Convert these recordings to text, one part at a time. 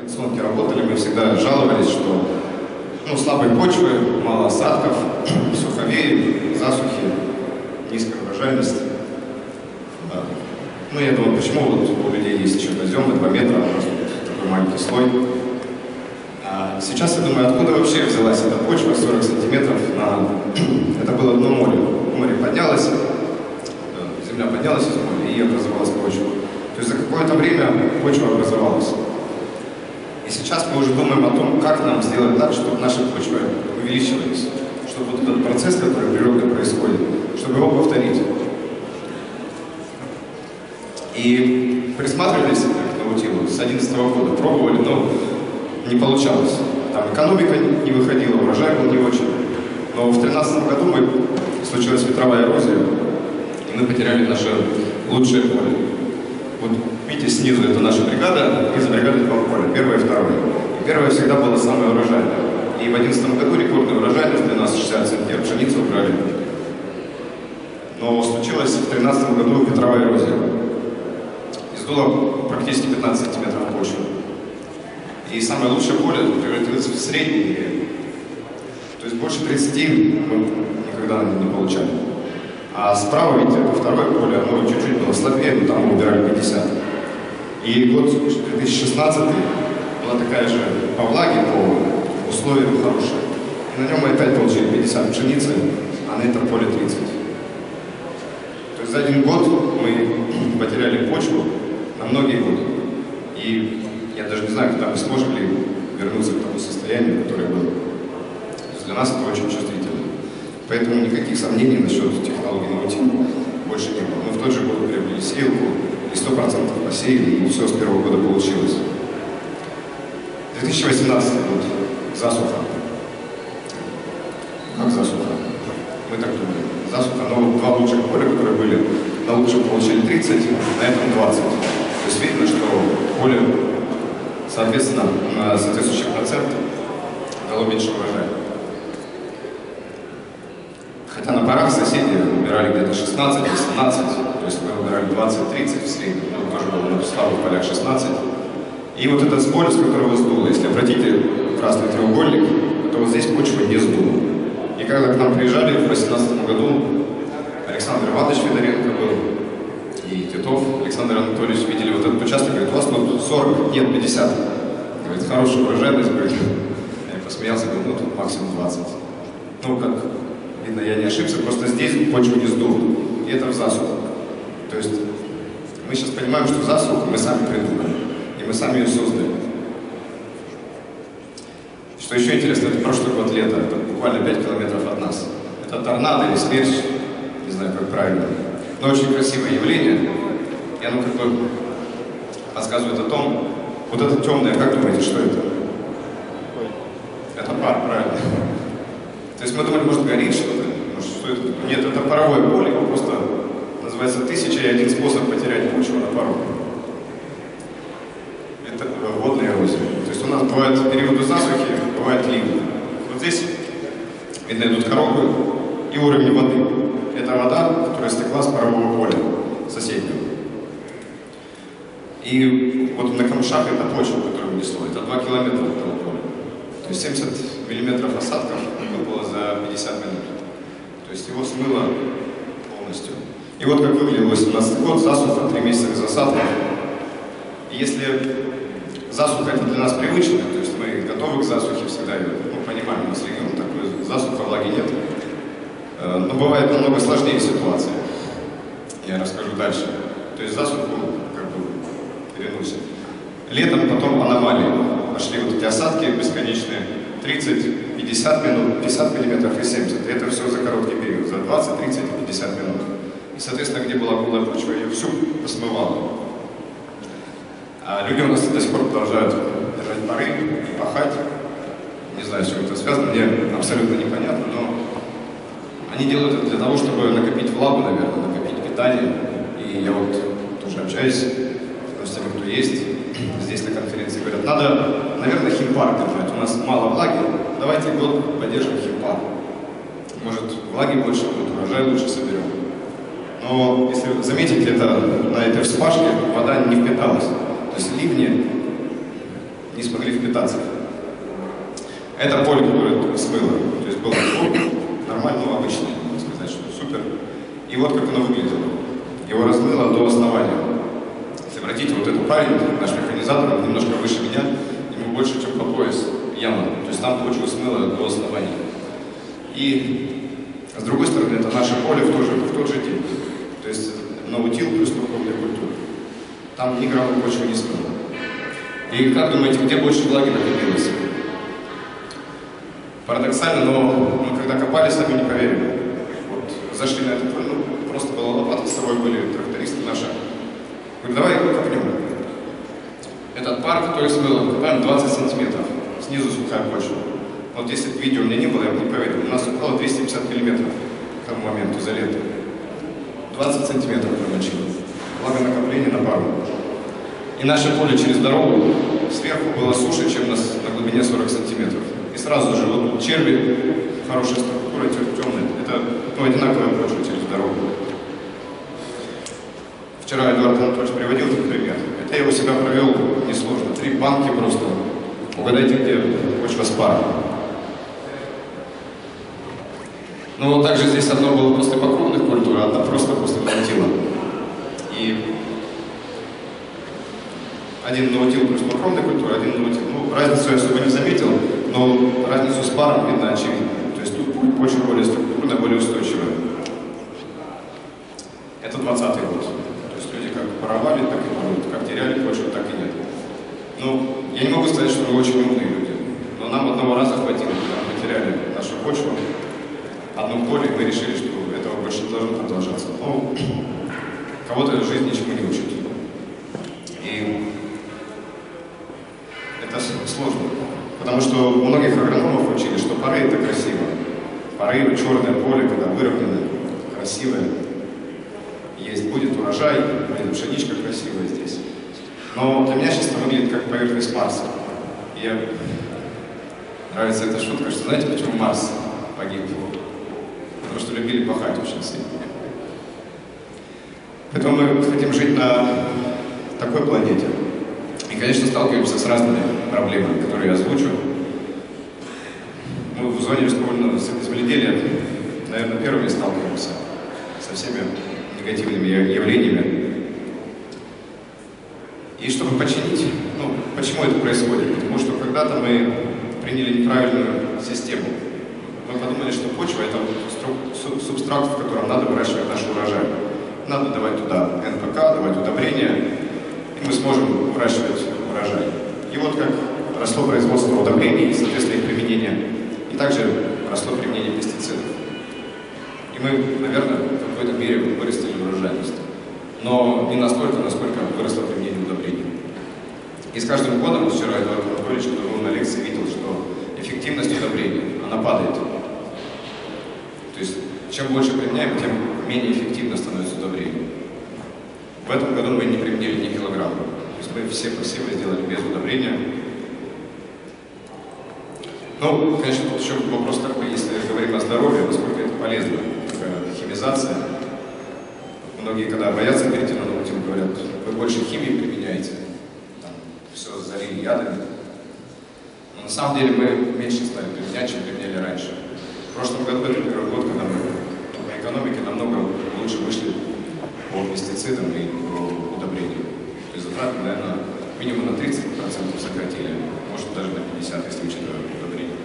операционке работали, мы всегда жаловались, что слабые почвы, мало осадков, суховеи, засухи, низкая урожайность. Я думаю, почему вот у людей есть еще наземы 2 метра, а просто такой маленький слой. Сейчас я думаю, откуда вообще взялась эта почва 40 сантиметров это было дно моря. Море поднялось, земля поднялась из моря и образовалась почва. То есть за какое-то время почва образовалась. И сейчас мы уже думаем о том, как нам сделать так, чтобы наши почвы увеличивались, чтобы вот этот процесс, который в природе происходит, чтобы его повторить. И присматривались к наутилу с 2011 года, пробовали, но не получалось. Там экономика не выходила, урожай был не очень. Но в 2013 году случилась ветровая эрозия, и мы потеряли наше лучшее поле. Вот видите, снизу это наша бригада, и за бригадой 2 поля, первое и второе. И первое всегда было самое урожайное. И в 2011 году рекордная урожайность для нас 60 центнер, пшеницу убрали. Но случилась в 2013 году ветровая эрозия. Сдуло практически 15 сантиметров почвы. И самое лучшее поле превратилось в среднее. То есть больше 30 мы никогда не получали. А справа, видите, это второе поле, оно чуть-чуть было слабее, но там мы убирали 50. И год 2016 была такая же по влаге, по условиям хорошая. И на нем мы опять получили 50 пшеницы, а на этом поле 30. То есть за 1 год мы потеряли почву на многие годы. И я даже не знаю, когда мы сможем ли вернуться к тому состоянию, которое было. То есть для нас это очень чувствительно. Поэтому никаких сомнений насчет технологии наутила больше не было. Мы в тот же год приобрели сеялку, и 100% посеяли, и все с первого года получилось. 2018 год. Засуха. Как засуха? Мы так думали. Засуха, но 2 лучших поля, которые были, на лучшем получили 30, на этом 20. То есть видно, что поле, соответственно, на соответствующий процент дало меньше урожая. Хотя на парах соседи убирали где-то 16-18, то есть мы убирали 20-30 в среднем, но тоже было на слабых полях 16. И вот этот сбор, с которого сдуло, если обратите красный треугольник, то вот здесь почва не сдула. И когда к нам приезжали в 2018 году, Александр Иванович Федоренко был, и Титов Александр Анатольевич видели вот этот участок, говорит, у вас тут 40, нет, 50. Говорит, хорошая урожайность будет. Я посмеялся, говорю, тут максимум 20. Как видно, я не ошибся, просто здесь почву не сдуло. И это в засуху. То есть мы сейчас понимаем, что засуху мы сами придумали. И мы сами ее создали. Что еще интересно, это прошлый год лето, это буквально 5 километров от нас. Это торнадо или смерч, не знаю, как правильно. Но очень красивое явление, и оно как бы подсказывает о том, вот это темное, как думаете, что это? Это пар, правильно. То есть мы думали, может горит что-то, может что это? Нет, это паровое поле, его просто называется 1001 способ потерять почву на пару. Это водная эрозия. То есть у нас бывают периоды засухи, бывают ливни. Вот здесь видно идут коробы и уровень воды. Это вода, которая стекла с парового поля соседнего. И вот на камышах это почва, которую унесло. Это 2 километра от этого поля. То есть 70 миллиметров осадков выпало за 50 минут. То есть его смыло полностью. И вот как выглядел 2018 год, засуха, 3 месяца без осадков. И если засуха это для нас привычно, то есть мы готовы к засухе всегда, понимаем, у нас регион такой, засуха, влаги нет. Но бывает намного сложнее ситуация. Я расскажу дальше. То есть засуху как бы переносим. Летом потом аномалии. Пошли вот эти осадки бесконечные. 30, 50 минут, 50 миллиметров и 70. И это все за короткий период. За 20, 30 и 50 минут. И, соответственно, где была голая почва, ее всю посмывало. А люди у нас до сих пор продолжают держать пары и пахать. Не знаю, с чем это связано. Мне абсолютно непонятно, но они делают это для того, чтобы накопить влагу, наверное, накопить питание. И я вот тоже общаюсь с теми, кто есть здесь на конференции. Говорят, надо, наверное, химпарк держать. У нас мало влаги, давайте год поддержим химпарк. Может, влаги больше будет, урожай лучше соберем. Но если заметите, это на этой вспашке вода не впиталась. То есть ливни не смогли впитаться. Это поле, которое смыло. То есть было нормально, но обычное, можно сказать, что супер. И вот как оно выглядело. Его размыло до основания. Если обратите, вот этот парень, наш механизатор, он немножко выше меня, ему больше, чем по пояс яма. То есть там почву смыло до основания. И с другой стороны, это наше поле в тот же день. То есть наутил плюс духовная культура. Там ни грамма почвы не смыло. И как думаете, где больше влаги накопилось? Парадоксально, но мы когда копали, сами не поверили. Вот зашли на это поле, ну, просто была лопата, с собой были трактористы наши. Говорю, давай копнем. Этот пар, который смыло, копаем 20 сантиметров. Снизу сухая почва. Вот если бы видео у меня не было, я бы не поверил. У нас упало 250 миллиметров к тому моменту за лето. 20 сантиметров промочило. Влагонакопление на пару. И наше поле через дорогу сверху было суше, чем на глубине 40 сантиметров. И сразу же вот черви, хорошая структура, темная. Это одинаковая почва через дорогу. Вчера Эдуард Анатольевич приводил этот пример. Это я у себя провел несложно. 3 банки просто. Угадайте, где почва с паром. Ну вот также здесь одно было после покровных культур, а одна просто после наутила. И один наутил плюс покровная культура, один наутил. Ну, разницу я особо не заметил, но разницу с паром видно очевидно. То есть тут почва более структурная, более устойчивая. Это 20-й год. То есть люди как воровали, так и воруют, как теряли почву, так и нет. Ну, я не могу сказать, что мы очень умные люди, но нам одного раза хватило, когда мы потеряли нашу почву, одно поле, и мы решили, что этого больше не должно продолжаться. Но кого-то жизнь ничему не учит. И это сложно, потому что у многих агрономов учили, что поры это красиво. Поры, черное поле, когда выровнено, красивое. Есть, будет урожай, будет пшеничка красивая здесь. Но для меня сейчас это выглядит как поверхность Марса. И мне нравится эта шутка, что знаете, почему Марс погиб? Потому что любили пахать очень сильно. Поэтому мы хотим жить на такой планете. И, конечно, сталкиваемся с разными проблемами, которые я озвучу. Мы в зоне рискованного земледелия, наверное, первыми сталкиваемся со всеми негативными явлениями. И чтобы починить, ну, почему это происходит? Потому что когда-то мы приняли неправильную систему. Мы подумали, что почва – это субстрат, в котором надо выращивать наш урожай. Надо давать туда НПК, давать удобрения, и мы сможем выращивать урожай. И вот как росло производство удобрений и, соответственно, их применение, и также росло применение пестицидов. И мы, наверное, в какой-то мере вырастили урожайность. Но не настолько, насколько выросло применение удобрений. И с каждым годом, вчера Эдуард Анатольевич, когда был на лекции, видел, что эффективность удобрений, она падает. То есть, чем больше применяем, тем менее эффективно становится удобрение. В этом году мы не применили ни килограмма. То есть мы все посевы сделали без удобрения. Ну, конечно, тут еще вопрос такой, если говорим о здоровье, насколько это полезно, химизация. Многие, когда боятся перейти на наутил, говорят, вы больше химии применяете, там, все залили ядами. Но на самом деле мы меньше стали применять, чем применяли раньше. В прошлом году это первый год, когда мы по экономике намного лучше вышли по пестицидам и по удобрениям. То есть затраты, наверное, минимум на 30% сократили, может даже на 50%, если учитывать удобрения.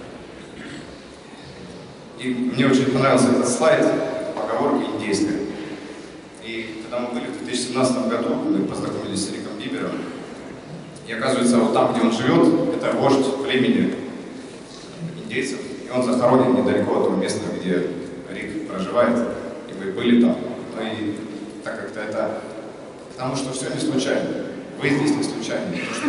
И мне очень понравился этот слайд, поговорка индейская. И когда мы были в 2017 году, мы познакомились с Риком Бибером, и оказывается, вот там, где он живет, это вождь племени индейцев, и он захоронен недалеко от того места, где Рик проживает, и мы были там. Ну и так как-то это... Потому что все не случайно. Вы здесь не случайно.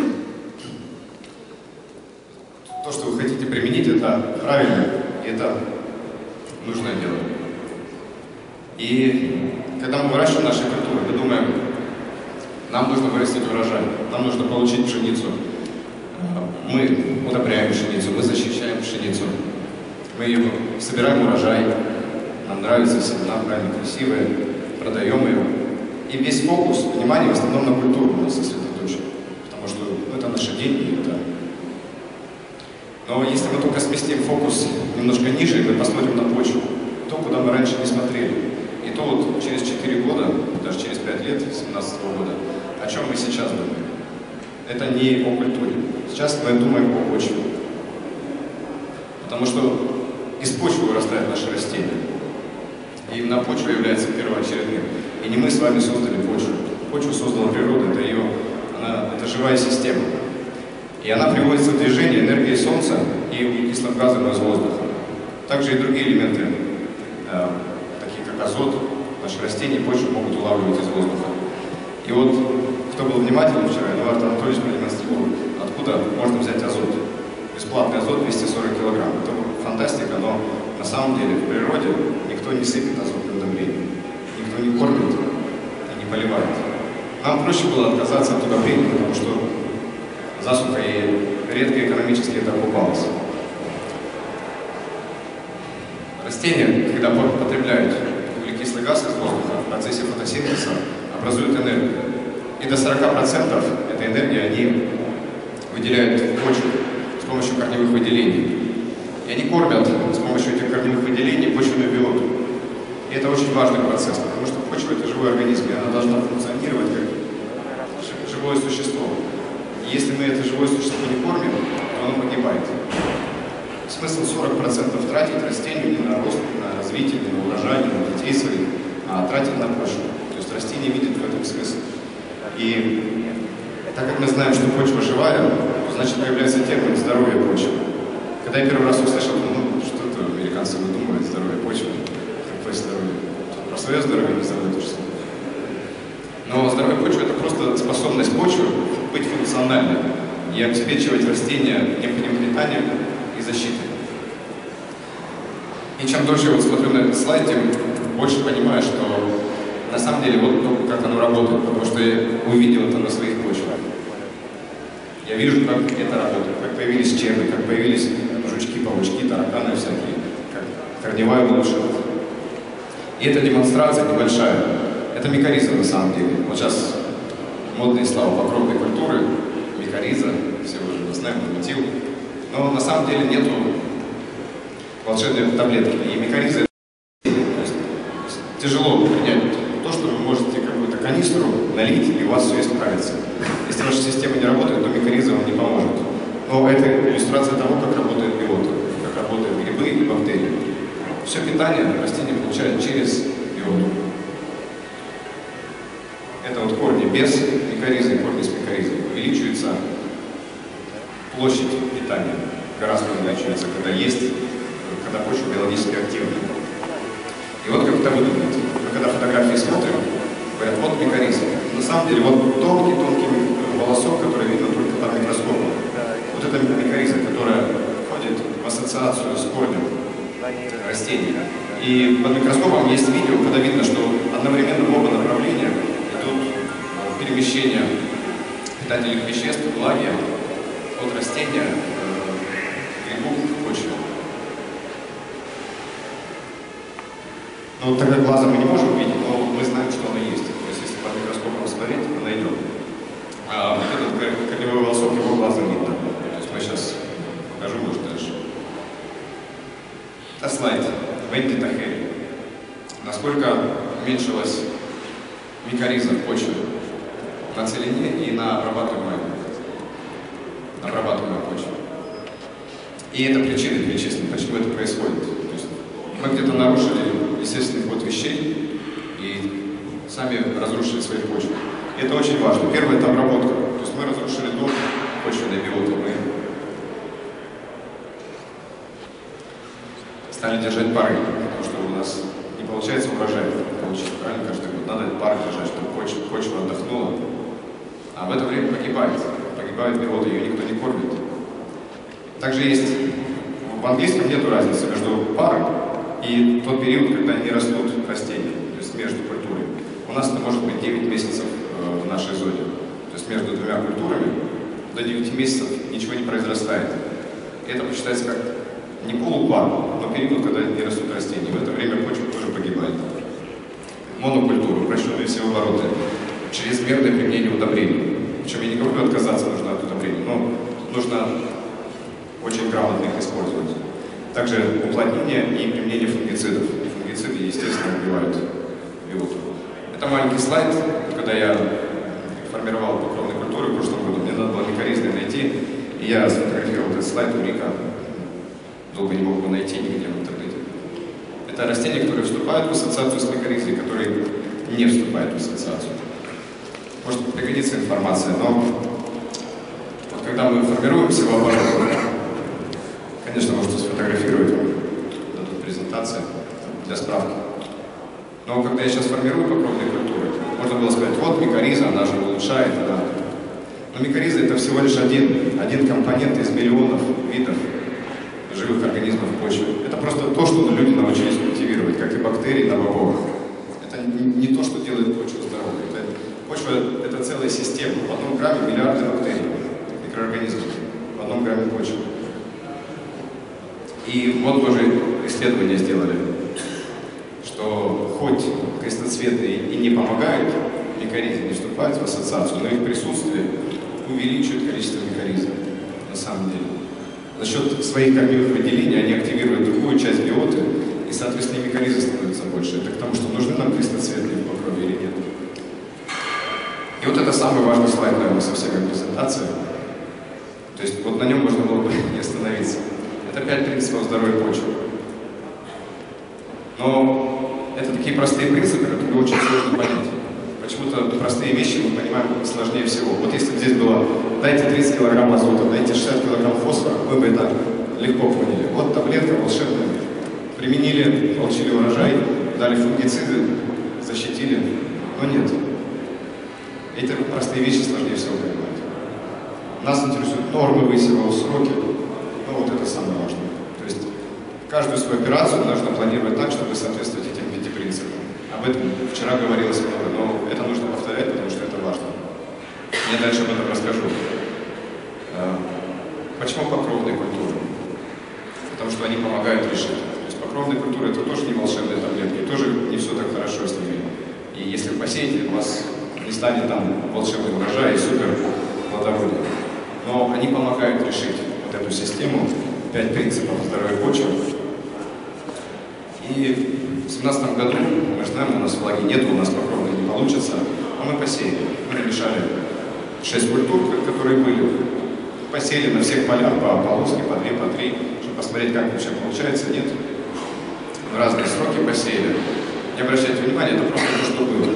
То, что вы хотите применить, это правильно, и это нужное дело. И когда мы выращиваем наши культуры, мы думаем, нам нужно вырастить урожай, нам нужно получить пшеницу. Мы удобряем пшеницу, мы защищаем пшеницу, мы ее собираем урожай, нам нравятся семена, правильно, красивые, продаем ее. И весь фокус внимания в основном на культуру у нас сосредоточен, потому что это наши деньги, это фокус немножко ниже, и мы посмотрим на почву. То, куда мы раньше не смотрели. И то вот через 4 года, даже через 5 лет, 2017 года, о чем мы сейчас думаем. Это не о культуре. Сейчас мы думаем о почве. Потому что из почвы вырастает наше растение. И именно почва является первоочередным. И не мы с вами создали почву. Почву создала природа, это живая система. И она приводится в движение энергией Солнца и углекислым газом из воздуха. Также и другие элементы, такие как азот, наши растения и почву могут улавливать из воздуха. И вот, кто был внимательным вчера, Эдуард Анатольевич продемонстрировал, откуда можно взять азот. Бесплатный азот 240 килограмм. Это фантастика, но на самом деле в природе никто не сыпет азотным удобрением, никто не кормит и не поливает. Нам проще было отказаться от удобрений, потому что засуха и редко экономически это окупалось. Растения, когда потребляют углекислый газ из воздуха, в процессе фотосинтеза образуют энергию. И до 40% этой энергии они выделяют в почву с помощью корневых выделений. И они кормят с помощью этих корневых выделений почвенную биоту. И это очень важный процесс, потому что почва — это живой организм, и она должна функционировать как живое существо. И если мы это живое существо не кормим, то оно погибает. Смысл 40% тратить растению не на рост, не на развитие, не на урожай, не на детей своих, а тратить на почву. То есть растение видит в этом смысл. И так как мы знаем, что почва живая, то значит появляется термин «здоровье почвы». Когда я первый раз услышал, что это американцы выдумывают здоровье почвы, какое здоровье? Про свое здоровье не знаю то же самое. Но здоровье почвы — это просто способность почвы быть функциональной и обеспечивать растения необходимым питанием и защитой. И чем дольше я смотрю на этот слайд, тем больше понимаю, что на самом деле вот то, как оно работает, потому что я увидел это на своих почвах. Я вижу, как это работает, как появились черви, как появились жучки, паучки, тараканы всякие, как корневая улучшилась. И эта демонстрация небольшая. Это микориза на самом деле. Вот сейчас модные слова покровной культуры, микориза, все уже знаем, метил. Но на самом деле нету волшебной таблетки. И микориза — это тяжело принять то, что вы можете какую-то канистру налить, и у вас все исправится. Если ваша система не работает, то микориза вам не поможет. Но это иллюстрация того, как работает биота, как работают грибы и бактерии. Все питание растения получают через биоту. Это вот корни без микоризы и корни с микоризой. Увеличивается площадь питания, гораздо увеличивается, когда почва биологически активна. И вот как это выглядит. Мы когда фотографии смотрим, говорят, вот микориза. На самом деле, вот тонкий волосок, который видно только под микроскопом. Вот это микориза, которая входит в ассоциацию с корнем растения. И под микроскопом есть видео, когда видно, что одновременно в оба направления идут перемещения питательных веществ, влаги от растения к грибу в почву. Но так как глазом мы не можем видеть, но мы знаем, что оно есть. То есть если под микроскопом смотреть, то найдем. А вот этот корневой волосок, его глазом видно. То есть мы сейчас покажу, может, дальше. Это слайд Венди Тахери. Насколько уменьшилась микориза в почве на целине и на обрабатываемой почве. И это причины перечислены, почему это происходит. То есть мы где-то нарушили естественный ход вещей и сами разрушили свои почвы. И это очень важно. Первое — это обработка. То есть мы разрушили дом почвенной биоты. Мы стали держать пары, потому что у нас не получается урожай получить правильно каждый год. Надо пары держать, чтобы почва отдохнула. А в это время погибает биота, ее никто не кормит. Также есть, в английском нет разницы между парой и тот период, когда не растут растения, то есть между культурами. У нас это может быть 9 месяцев в нашей зоне. То есть между двумя культурами до 9 месяцев ничего не произрастает. И это считается как не полупар, но период, когда не растут растения. В это время почва тоже погибает. Монокультура, упрощенные все обороты, чрезмерное применение удобрений. Причем я не говорю отказаться нужно от удобрений, но нужно очень грамотно их использовать. Также уплотнение и применение фунгицидов. И фунгициды, естественно, убивают биоту. Это маленький слайд, когда я формировал покровные культуры в прошлом году. Мне надо было микоризны найти, и я сфотографировал этот слайд у Рика. Долго не мог его найти нигде в интернете. Это растения, которые вступают в ассоциацию с микоризой, которые не вступают в ассоциацию. Может пригодится информация, но вот когда мы формируем севооборот, конечно, можете сфотографировать, дадут презентации для справки. Но когда я сейчас формирую покровные культуры, можно было сказать, вот микориза, она же улучшает, да. Но микориза это всего лишь один компонент из миллионов видов живых организмов в почве. Это просто то, что люди научились культивировать, как и бактерии на бобовых. Это не то, что делает почву здоровой. Почва это целая система. В одном грамме миллиарды бактерий, микроорганизмов. В одном грамме почвы. И вот тоже исследования сделали, что хоть крестоцветные и не помогают микоризы, не вступают в ассоциацию, но их присутствие увеличивает количество микоризов на самом деле. За счет своих корневых выделений они активируют другую часть биоты, и, соответственно, микоризы становятся больше. Это к тому, что нужны нам крестоцветные в покрове или нет. И вот это самый важный слайд, наверное, со всей презентации. То есть вот на нем можно было бы не остановиться. Это 5 принципов здоровой почвы. Но это такие простые принципы, которые очень сложно понять. Почему-то простые вещи мы понимаем сложнее всего. Вот если бы здесь было, дайте 30 килограмм азота, дайте 60 килограмм фосфора, мы бы это легко поняли. Вот таблетка волшебная. Применили, получили урожай, дали фунгициды, защитили. Но нет. Эти простые вещи сложнее всего понимать. Нас интересуют нормы высева, сроки. Ну вот это самое важное. То есть каждую свою операцию нужно планировать так, чтобы соответствовать этим 5 принципам. Об этом вчера говорилось много, но это нужно повторять, потому что это важно. Я дальше об этом расскажу. Почему покровные культуры? Потому что они помогают решить. То есть покровные культуры это тоже не волшебные таблетки, тоже не все так хорошо с ними. И если вы посеете, у вас не станет там волшебный урожай и супер плодородие. Но они помогают решить вот эту систему, 5 принципов здоровой почвы. И в 2017 году, мы знаем, у нас влаги нет, у нас покровные не получится, но мы посеяли. Мы намешали 6 культур, которые были. Посеяли на всех полях по полоске, по 2, по 3, чтобы посмотреть, как вообще получается, нет. В разные сроки посеяли. Не обращайте внимания, это просто то, что было.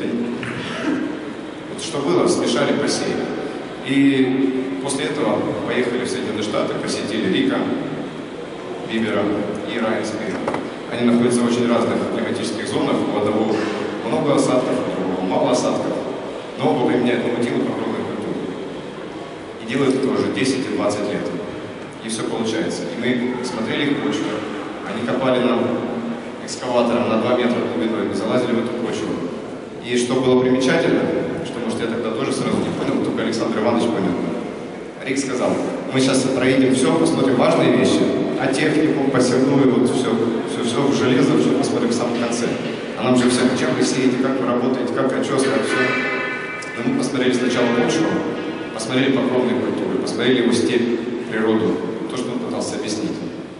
Вот что было, смешали, посеяли. И после этого поехали в Соединенные Штаты, посетили Рика, Бибера и Райансбери. Они находятся в очень разных климатических зонах. У одного много осадков, у другого мало осадков. Но оба применяют монотилы покровные культуры. И делают это уже 10 и 20 лет. И все получается. И мы смотрели их почву. Они копали нам экскаватором на 2 метра глубиной. Мы залазили в эту почву. И что было примечательно, что, может, я тогда тоже сразу не понял, только Александр Иванович понял. Рик сказал, мы сейчас проедем все, посмотрим важные вещи, а технику, посевную, вот все в железо, все посмотрим в самом конце. А нам же все, чем вы сеете, как вы работаете, как очес, как все. Но мы посмотрели сначала почву, посмотрели покровные культуры, посмотрели его степь, природу, то, что он пытался объяснить.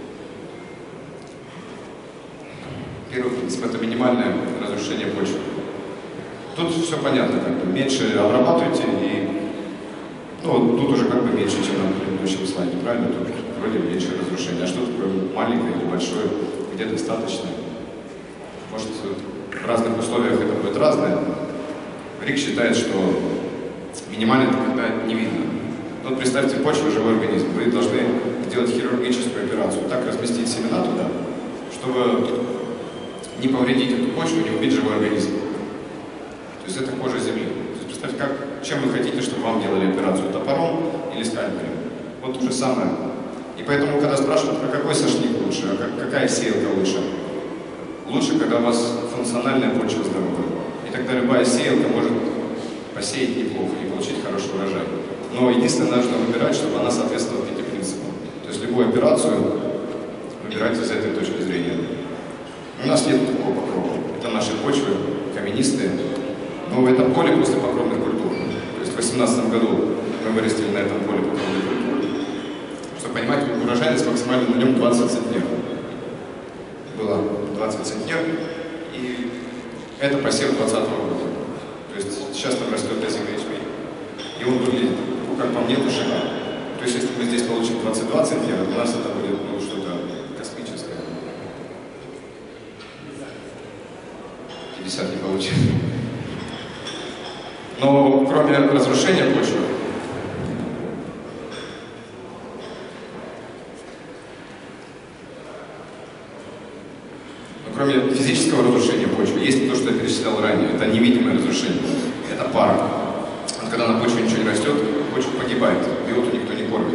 Первый принцип – это минимальное разрушение почвы. Тут все понятно, как бы меньше обрабатывайте и ну, тут уже как бы меньше, чем на предыдущем слайде, правильно? Тут вроде меньше разрушения. А что такое маленькое или большое, где достаточно? Может, в разных условиях это будет разное. Рик считает, что минимально это когда не видно. Вот представьте, почва – живой организм. Вы должны сделать хирургическую операцию, так разместить семена туда, чтобы не повредить эту почву, не убить живой организм. То есть это кожа земли. Представьте, чем вы хотите, чтобы вам делали операцию, топором или скальпелем. Вот то же самое. И поэтому, когда спрашивают, а какой сошник лучше, а какая сеялка лучше, лучше, когда у вас функциональная почва здоровая. И тогда любая сеялка может посеять неплохо и получить хороший урожай. Но единственное, нужно выбирать, чтобы она соответствовала 5 принципам. То есть любую операцию выбирайте с этой точки зрения. У нас нет такого покрова. Это наши почвы, каменистые. Но в этом поле после покровных культур, то есть в 2018 году мы вырастили на этом поле покровные культуры, что чтобы понимать, урожайность максимально на нем 20 центнеров. Было 20 центнеров, и это посев 2020 года. То есть сейчас там растет озимый ячмень. И он выглядит, ну, как по мне, то шикарно. То есть если мы здесь получим 22 центнера, то у нас это будет, ну, что-то космическое. 50 не получим. Но кроме разрушения почвы, кроме физического разрушения почвы, есть то, что я перечислял ранее. Это невидимое разрушение. Это пар. Вот когда на почве ничего не растет, почва погибает. Биоту никто не кормит.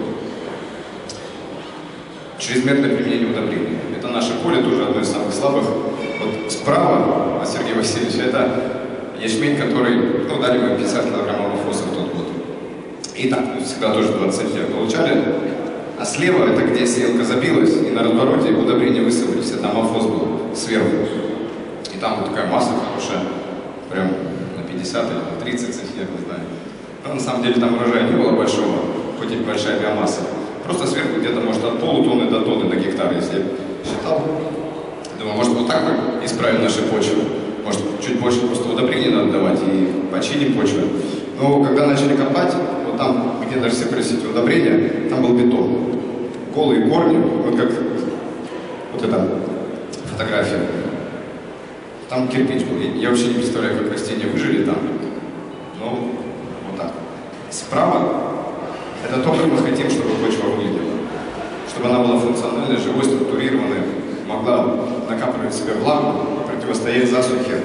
Чрезмерное применение удобрений. Это наше поле, тоже одно из самых слабых. Вот справа от Сергея Васильевича это ячмень, который, ну, дали мы 50 килограммов амофоса в тот год. И так всегда тоже 20 центнеров получали. А слева это где сеялка забилась, и на развороте удобрения высыпались. Это амофос был сверху. И там вот такая масса хорошая, прям на 50 или на 30 центнеров, не знаю. Но на самом деле там урожая не было большого, хоть и большая биомасса. Просто сверху где-то, может, от полутонны до тонны на гектар, если считал. Думаю, может, вот так мы исправим наши почвы. Может, чуть больше просто удобрений надо давать и починим почву. Но когда начали копать, вот там, где даже сыпались эти удобрения, там был бетон. Голые корни, вот как вот эта фотография. Там кирпич был. Я вообще не представляю, как растения выжили там. Но вот так. Справа это то, как мы хотим, чтобы почва выглядела. Чтобы она была функциональной, живой, структурированной, могла накапливать в себе влагу, противостоять засухе.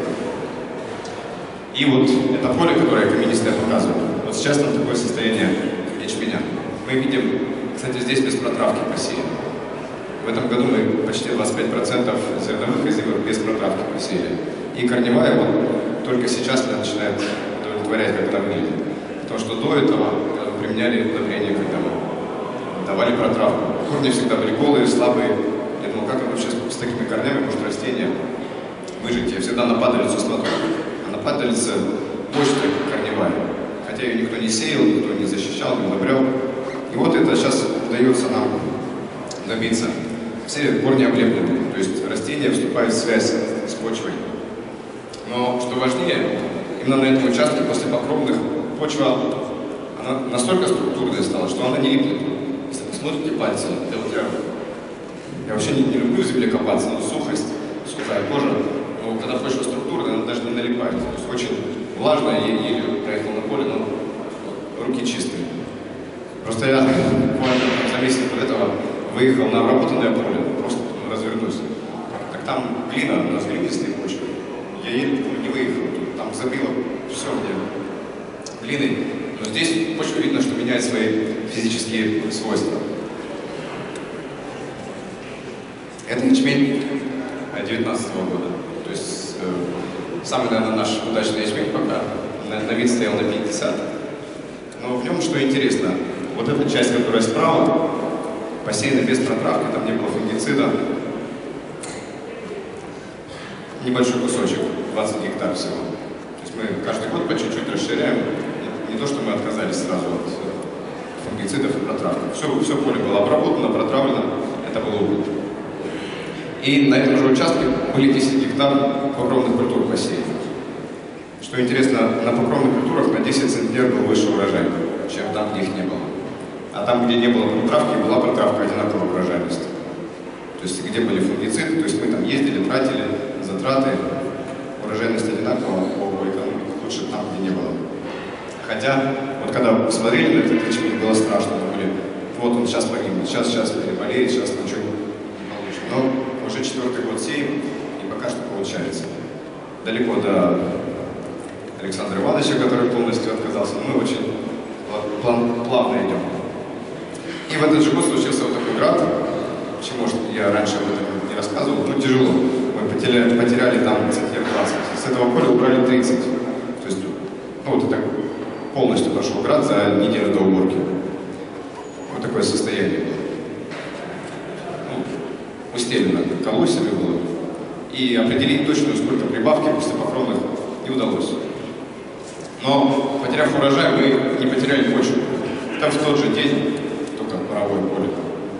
И вот это поле, которое каменистое показывает. Вот сейчас там такое состояние ячменя. Мы видим, кстати, здесь без протравки посеяно. В этом году мы почти 25% зерновых озимых без протравки посеяли. И корневая вот только сейчас меня начинает удовлетворять, как она выглядит. Потому что до этого, когда мы применяли удобрения, когда мы давали протравку, корни всегда были голые, слабые. Я думал, как вообще с такими корнями может растение выжить? Я всегда на падалицу смотрю. А на падалице почта корневая. Хотя ее никто не сеял, никто не защищал, не удобрял. И вот это сейчас удается нам добиться. Все корни облеплены, то есть растения вступают в связь с почвой. Но что важнее, именно на этом участке после покровных почва она настолько структурная стала, что она не липнет. Если вы смотрите пальцы, это вот я вообще не люблю в земле копаться, но сухость, сухая кожа, но когда почва структурная, она даже не налипает. То есть очень влажная, я еле проехал на поле, но руки чистые. Просто я буквально за месяц до этого выехал на обработанное поле, просто развернусь. Так там глина, у нас глинистые почвы. Я еле не выехал, там забило все где глиной. Но здесь почва видно, что меняет свои физические свойства. Это ячмень 2019 года. То есть самый, наверное, наш удачный ячмень пока. На вид стоял на 50. Но в нем что интересно, вот эта часть, которая справа, посеяна без протравки, там не было фунгицида. Небольшой кусочек, 20 гектар всего. То есть мы каждый год по чуть-чуть расширяем. Не то, что мы отказались сразу от фунгицидов и протравки. Все поле было обработано, протравлено, это был уголь. И на этом же участке были 10 гектар покровных культур посеяны. Что интересно, на покровных культурах на 10 центнер был выше урожай, чем там, где их не было. А там, где не было протравки, была протравка одинаковой урожайности. То есть, где были фунгициды, то есть мы там ездили, тратили затраты, урожайность одинакова по экономике, лучше там, где не было. Хотя, вот когда смотрели на этот ячмень, было страшно, думали, вот он сейчас погибнет, сейчас переболеет, сейчас ничего не получим. Но уже 4-й год сеем, и пока что получается. Далеко до Александра Ивановича, который полностью отказался, но мы очень плавно идем. И в этот же год случился вот такой град. Почему, может, я раньше об этом не рассказывал, но тяжело. Мы потеряли там центнер 20. С этого поля убрали 30. То есть, ну вот это полностью пошел град за неделю до уборки. Вот такое состояние было. Ну, устелено колосьями было. И определить точную, сколько прибавки после покровных не удалось. Но, потеряв урожай, мы не потеряли почву. Там в тот же день, только паровое поле,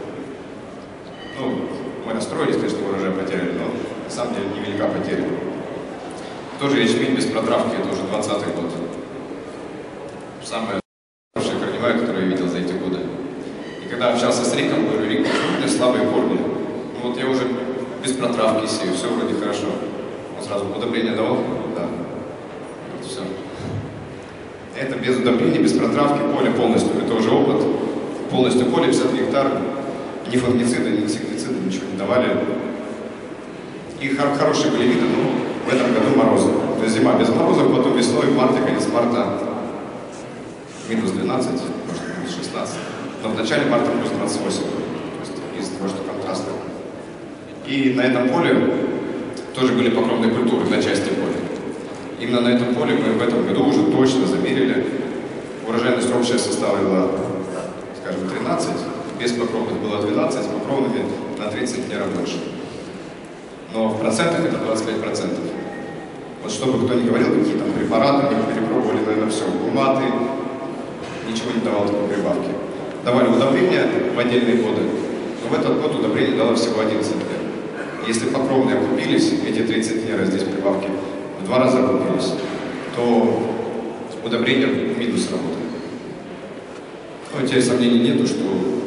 рудника потерян. Тоже ячмень без протравки, это уже 20-й год. Самая хорошая корневая, которую я видел за эти годы. И когда общался с Риком, говорю: Рик, у меня слабые корни. Ну вот я уже без протравки сею, все вроде хорошо. Он сразу: удобрение давал? Да. Вот все. Это без удобрения, без протравки, поле полностью. Это уже опыт. Полностью поле, 50 гектар. Ни фунгициды, ни инсектициды, ничего не давали. И хорошие были виды, но в этом году морозы. То есть зима без морозов, потом весной, марта, конец марта, минус 12, может, минус 16. Но в начале марта плюс 28. То есть из-за того, что контрасты. И на этом поле тоже были покровные культуры на части поля. Именно на этом поле мы в этом году уже точно замерили. Урожайность общая составила, скажем, 13. Без покровных было 12, с покровными на 30 центнеров больше. Но в процентах это 25%. Вот чтобы кто ни говорил, какие там препараты, мы перепробовали, наверное, все. Гуматы, ничего не давало такой прибавки. Давали удобрения в отдельные годы, но в этот год удобрение дало всего 1 центнер. Если покровные окупились, эти 3 центнера здесь прибавки в 2 раза окупились, то удобрение в минус работает. Но теперь сомнений нету, что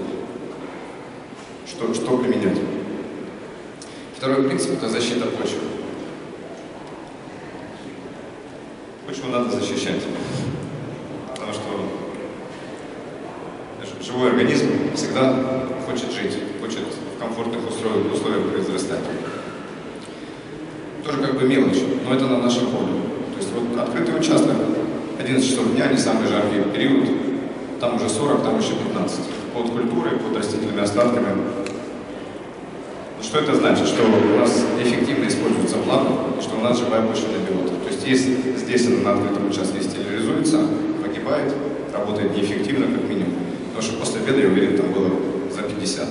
применять. Второй принцип – это защита почвы. Почву надо защищать, потому что живой организм всегда хочет жить, хочет в комфортных условиях произрастать. Тоже как бы мелочь, но это на нашем поле. То есть вот открытый участок, 11 часов дня, не самый жаркий период, там уже 40, там еще 15. Под культурой, под растительными остатками. Что это значит? Что у нас эффективно используется влага, что у нас живая почвенная биота. То есть если здесь она на открытом участке стерилизуется, погибает, работает неэффективно, как минимум. Потому что после обеда, я уверен, там было за 50.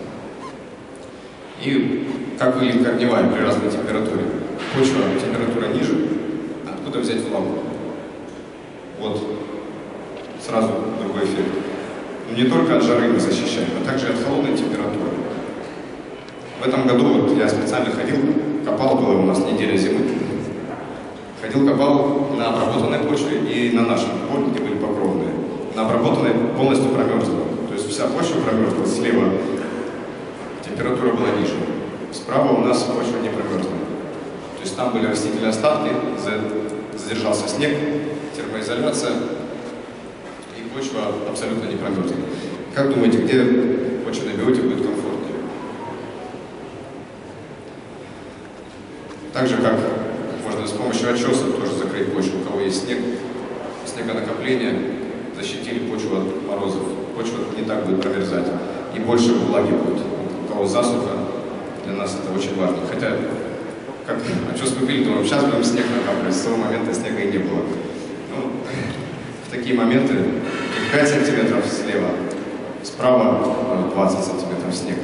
И как выглядит корневая при разной температуре? Почва, температура ниже, откуда взять влагу? Вот, сразу другой эффект. Но не только от жары мы защищаем, а также от холодной температуры. В этом году вот я специально ходил, копал, была у нас неделя зимы. Ходил, копал на обработанной почве и на нашем поле, где были покровные. На обработанной полностью промерзла. То есть вся почва промерзла, слева температура была ниже. Справа у нас почва не промерзла. То есть там были растительные остатки, задержался снег, термоизоляция, и почва абсолютно не промерзла. Как думаете, где почвенной биоте будет комфортнее? Так же, как можно с помощью отчеса тоже закрыть почву. У кого есть снег, снегонакопление, защитили почву от морозов. Почва не так будет промерзать. И больше влаги будет. У кого засуха, для нас это очень важно. Хотя, как отчес купили, думаю, сейчас будем снег накапливать. С того момента снега и не было. Ну, в такие моменты 5 сантиметров слева, справа 20 сантиметров снега.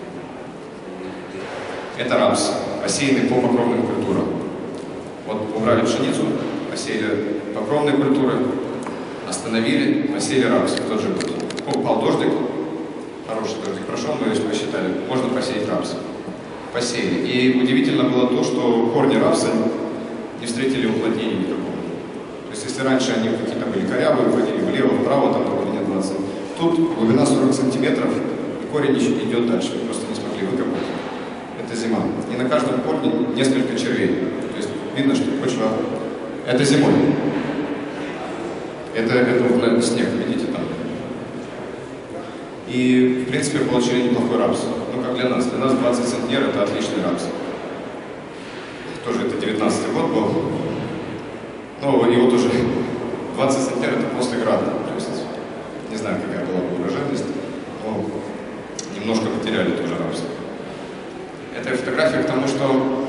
Это рапс, посеянный по покровным культурам. Вот убрали пшеницу, посеяли покровные культуры, остановили, посеяли рапс в тот же год. Упал дождик, хороший дождик прошел, мы посчитали, можно посеять рапс. Посеяли. И удивительно было то, что корни рапса не встретили уплотнения никакого. То есть если раньше они какие-то были корявые, уходили влево, вправо, там на глубине 20, тут глубина 40 сантиметров, и корень еще идет дальше, вы просто не смогли выкопать. Это зима. И на каждом корне несколько червей. То есть видно, что почва... Это зимой. Это снег, видите там. И, в принципе, получили неплохой рапс. Ну, как для нас. Для нас 20 центнер – это отличный рапс. Тоже это 19-й год был. Ну, его тоже 20 центнер – это после града. То есть, не знаю, какая была бы урожайность, но немножко потеряли тоже рапс. Это фотография к тому, что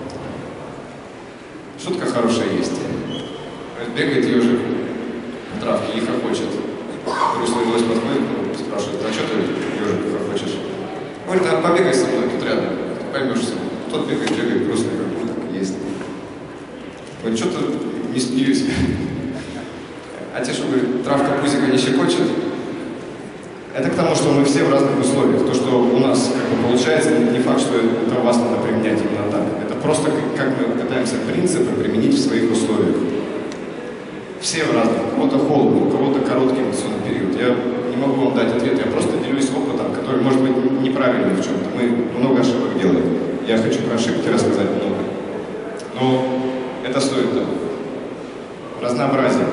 шутка хорошая есть. Бегает ежик в травке и хохочет. Взрослый гость подходит, спрашивает: а что ты, ежик, хохочешь? Говорит: а побегай со мной тут рядом, поймешь все. Тот бегает, грустный, как есть. Говорит: что-то не смеюсь. А те, что говорит, травка пузика не щекочет. Это к тому, что мы все в разных условиях. То, что у нас как бы получается, не факт, что это у вас надо применять именно так. Это просто как мы пытаемся принципы применить в своих условиях. Все в разных. У кого-то холодно, у кого-то короткий эволюционный период. Я не могу вам дать ответ, я просто делюсь опытом, который может быть неправильный в чем-то. Мы много ошибок делаем. Я хочу про ошибки рассказать много. Но это стоит того. Разнообразие.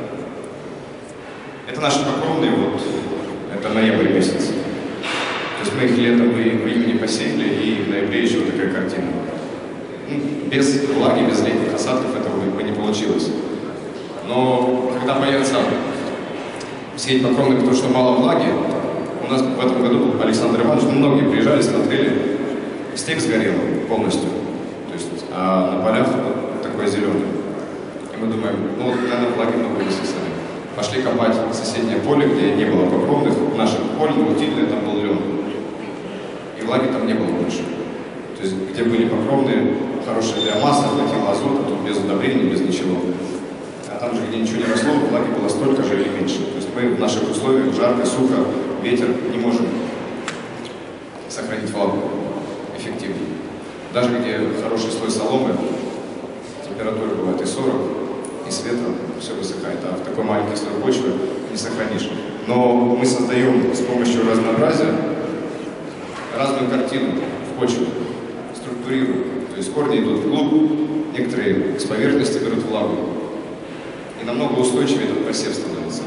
Это наши покровные, вот, это ноябрь месяц. То есть мы их летом и в июне посеяли, и в ноябре еще вот такая картина. Без влаги, без летних осадков этого бы не получилось. Но когда появится сеять покровные, потому что мало влаги, у нас в этом году был Александр Иванович, многие приезжали, смотрели, степь сгорела полностью. То есть, а на полях вот такой зеленый. И мы думаем, ну вот, наверное, влаги много высосали. Пошли копать соседнее поле, где не было покровных. В нашем поле, утильное, там был лен. И влаги там не было больше. То есть, где были покровные, хорошая биомасса, хватило азота, тут без удобрений, без ничего. А там же, где ничего не росло, влаги было столько же или меньше. То есть мы в наших условиях, жарко, сухо, ветер, не можем сохранить влагу эффективно. Даже где хороший слой соломы, температура бывает и 40, и с ветром все высыхает, а в такой маленький слой почвы не сохранишь. Но мы создаем с помощью разнообразия разную картину в почве, структурируем. То есть корни идут вглубь, некоторые с поверхности берут влагу. И намного устойчивее этот посев становится.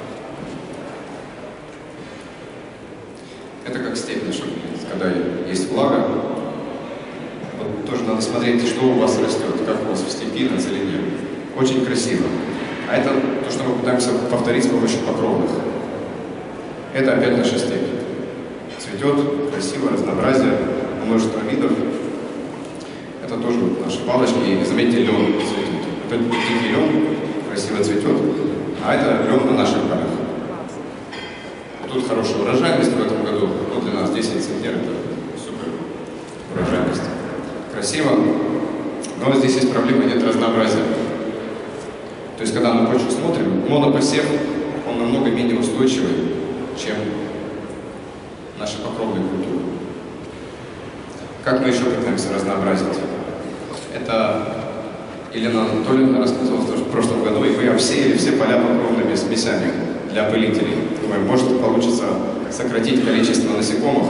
Это как степь наша, когда есть влага. Вот тоже надо смотреть, что у вас растет, как у вас в степи, на целине. Очень красиво. А это то, что мы пытаемся повторить с помощью покровных. Это опять наша степь. Цветет, красиво, разнообразие, множество видов. Это тоже наши палочки. И заметьте, лен цветет. Это дикий лен, красиво цветет, а это лен на наших полях. Тут хорошая урожайность в этом году, ну, для нас 10 центнеров, это супер урожайность. Красиво, но здесь есть проблема, нет разнообразия. То есть, когда на почву смотрим, монопосев, он намного менее устойчивый, чем наши покровные культуры. Как мы еще пытаемся разнообразить? Это Елена Анатольевна рассказывала в прошлом году, и мы обсеяли все поля покровными смесями для опылителей. Думаем, может получится сократить количество насекомых.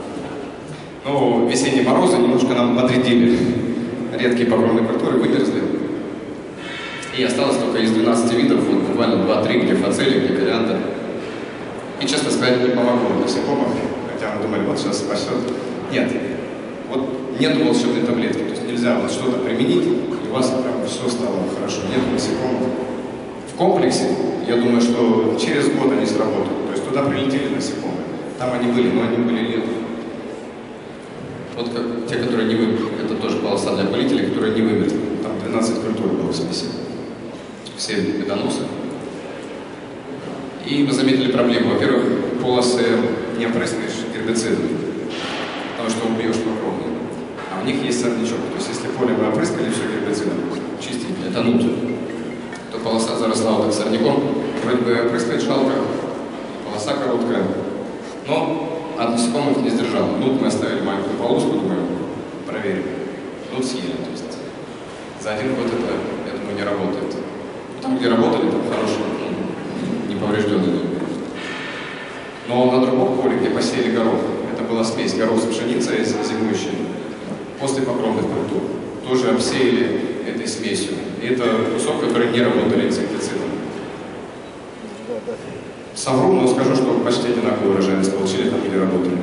Но весенние морозы немножко нам подрядили. Редкие покровные культуры вымерзли. И осталось только из 12 видов, вот буквально 2-3, где фацелия, где кориандр. И, честно сказать, не помогло насекомых, хотя мы думали, вот сейчас спасет. Нет. Вот нет волшебной таблетки, то есть нельзя вот что-то применить, и у вас прям все стало хорошо, нет насекомых. В комплексе, я думаю, что через год они сработают, то есть туда прилетели насекомые, там они были, но они были летом. Вот как, те, которые не вымерли, это тоже полоса для опылителей, которые не вымерли, там 12 культур было в смеси, все медоносы. И мы заметили проблему, во-первых, полосы не опрыскаешь гербицидом, потому что убьешь покровные. А у них есть сорнячок. То есть, если поле мы опрыскали все гербицидом, чистенький, это нут, то полоса заросла вот так сорняком. Вроде бы опрыскать жалко, полоса короткая, но от насекомых не сдержала. Нут мы оставили маленькую полоску, думаю, проверим. Нут съели. То есть, за один год это, я думаю, не работает. Там, где работали, там хорошие, неповрежденные. Но на другом поле, где посеяли горох, это была смесь горох с пшеницей зимующей, после покровных культур, тоже обсеяли этой смесью. И это кусок, который не работали инсектицидом. Совру, но скажу, что почти одинаковую урожайность получили там, где работали.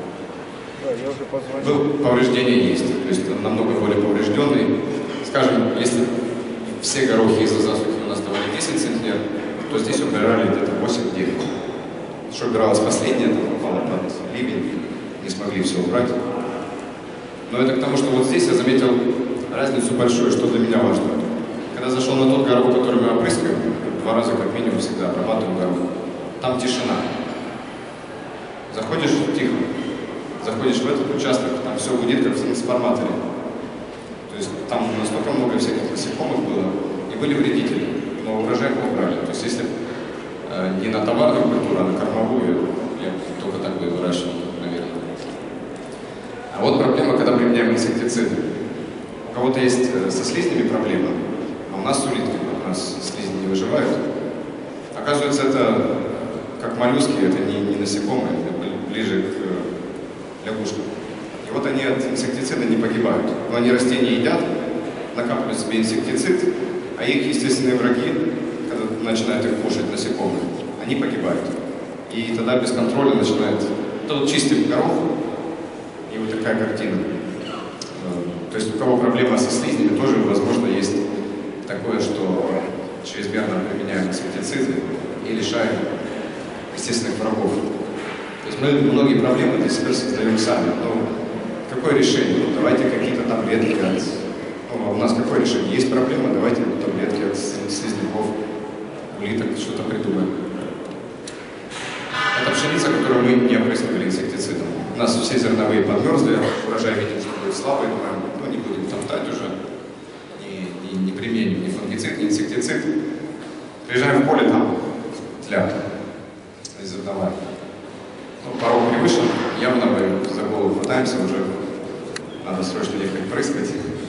Повреждение есть, то есть намного более поврежденный. Скажем, если все горохи из-за засухи у нас давали 10 центнер, то здесь убирали где-то 8-9. Что убиралось последнее, там попало под ливень, не смогли все убрать. Но это к тому, что вот здесь я заметил разницу большую, что для меня важно. Когда зашел на тот горох, который мы опрыскиваем, 2 раза как минимум всегда обрабатываем горох, там тишина. Заходишь тихо, заходишь в этот участок, там все гудит, как в трансформаторе. То есть там настолько много всяких насекомых было, и были вредители, но урожай мы убрали. То есть если не на товарную культуру, а на кормовую, я только так бы и выращивал, наверное. А вот проблема, когда применяем инсектициды. У кого-то есть со слизнями проблема, а у нас с улитками, у нас слизни не выживают. Оказывается, это как моллюски, это не насекомые, это ближе к лягушкам. И вот они от инсектицида не погибают. Но они растения едят, накапливают себе инсектицид, а их естественные враги, когда начинают их кушать, насекомые, они погибают. И тогда без контроля начинает... Тут чистим горох, и вот такая картина. То есть у кого проблема со слизнями, тоже, возможно, есть такое, что чрезмерно применяем инсектициды и лишаем естественных врагов. То есть мы многие проблемы для себя создаем сами. Но какое решение? Ну, давайте какие-то таблетки от... Ну, у нас какое решение? Есть проблема, давайте таблетки от слизняков, улиток, что-то придумаем. Это пшеница, которую мы не опрыскивали инсектицидом. У нас все зерновые подмерзли, урожай, видим, что будет слабый, но не будем топтать уже, не применим ни фунгицид, ни инсектицид. Приезжаем в поле, там тля зерновая. Ну, порог превышен, явно мы за голову хватаемся, уже надо срочно ехать прыскать.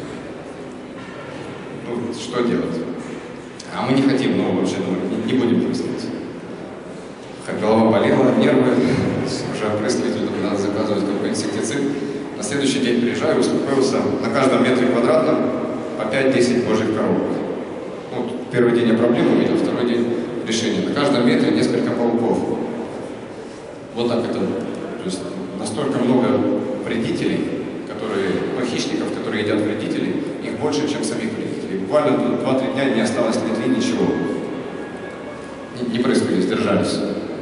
Ну, что делать? А мы не хотим, но вообще не будем прыскать. Голова болела, нервы, уже опрыскиватель, надо заказывать какой-то инсектицид. На следующий день приезжаю, успокоился, на каждом метре квадратном по 5-10 божьих коробок. Вот первый день я проблему увидел, второй день решение. На каждом метре несколько пауков. Вот так это. То есть настолько много вредителей, хищников, которые едят вредителей, их больше, чем самих вредителей. Буквально 2-3 дня не осталось ни ничего. Не прыскали, сдержались.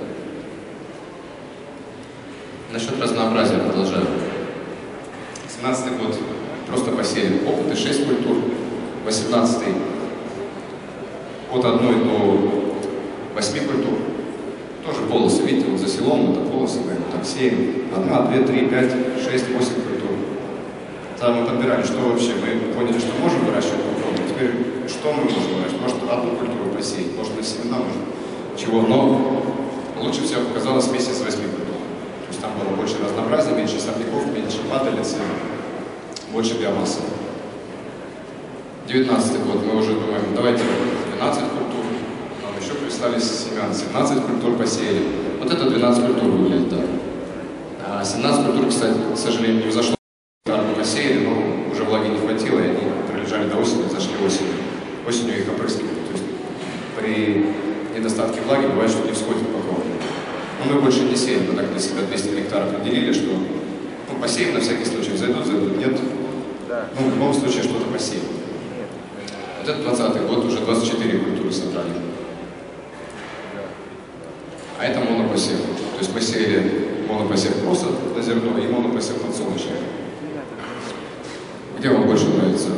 Насчет разнообразия продолжаю. 17-й год просто посеяли опыты, 6 культур. 18-й от 1 до 8 культур. Тоже полосы, видите, вот за селом это полосы, мы так сеем. 1, 2, 3, 5, 6, 8 культур. Тогда мы подбирали, что вообще, мы поняли, что можем выращивать, попробовать. Теперь, что мы можем выращивать? Может, одну культуру посеять, может, на семена, может, чего. Но лучше всего показалось смесь из 8 культур. То есть там было больше разнообразия, меньше сорняков, меньше падалицы, больше биомассы. 19-й год мы уже думаем, давайте 12 культур, нам еще прислали семян, 17 культур посеяли. Вот это 12 культур выглядит, да. А 17 культур, кстати, к сожалению, не взошло. Мы посеяли, но уже влаги не хватило, и они пролежали до осени, зашли осенью. Осенью их опрыскивали. То есть при недостатке влаги бывает, что не всходит покров. Но мы больше не сеем, мы так для себя 200 гектаров определили, что посеем на всякий случай, зайдут, нет. Ну, в любом случае что-то посеем. Вот это 20-й год, уже 24 культуры собрали. А это монопосев. То есть посеяли монопосев просто на зерно и монопосев подсолнечник. Где вам больше нравится?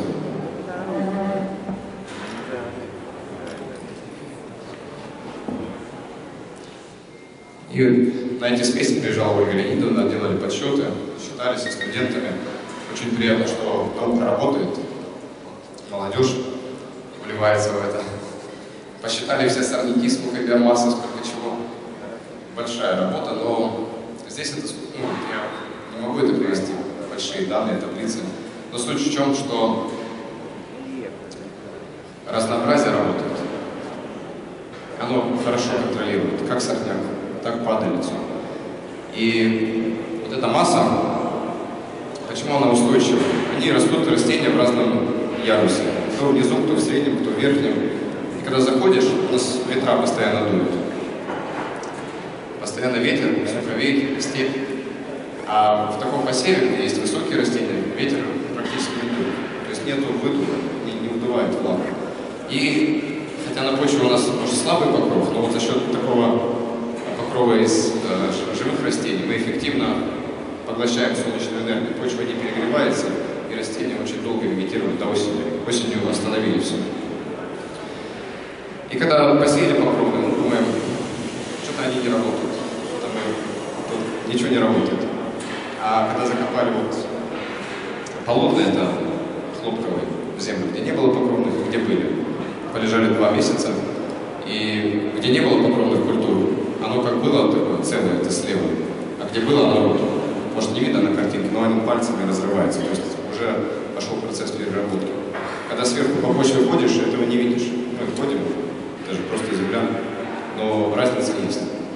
И на эти смеси приезжала Ольга Леонидовна, делали подсчеты, считали со студентами. Очень приятно, что наука работает, молодежь вливается в это. Посчитали все сорняки, сколько биомассы, сколько чего. Большая работа, но здесь это, я не могу это привести, большие данные, таблицы. Но суть в чем, что разнообразие работает. Оно хорошо контролирует, как сорняк, так падалицу. И вот эта масса, почему она устойчива? Они растут, растения в разном ярусе. Кто внизу, кто в среднем, кто в верхнем. И когда заходишь, у нас ветра постоянно дуют. Постоянно ветер, суховей, степь. А в таком посеве, где есть высокие растения, ветер практически не дует. То есть нету выдува, не удувает влагу. И хотя на почве у нас может слабый покров, но вот за счет такого покрова из живых растений мы эффективно поглощаем солнечную энергию. Почва не перегревается, и растения очень долго вегетируют до осени. Осенью остановили все. И когда посеяли покровы, мы думаем, что-то они не работают. Тут ничего не работает. А когда закопали вот полотна, это хлопковые, в землю, где не было покровных, где были. Полежали 2 месяца, и где не было покровных культур, оно как было вот такое целое, это слева. А где было, оно, может, не видно на картинке, но оно пальцами разрывается. То есть уже пошел процесс переработки. Когда сверху по почве ходишь, этого не видишь. Мы ходим, даже просто земля, но разница есть.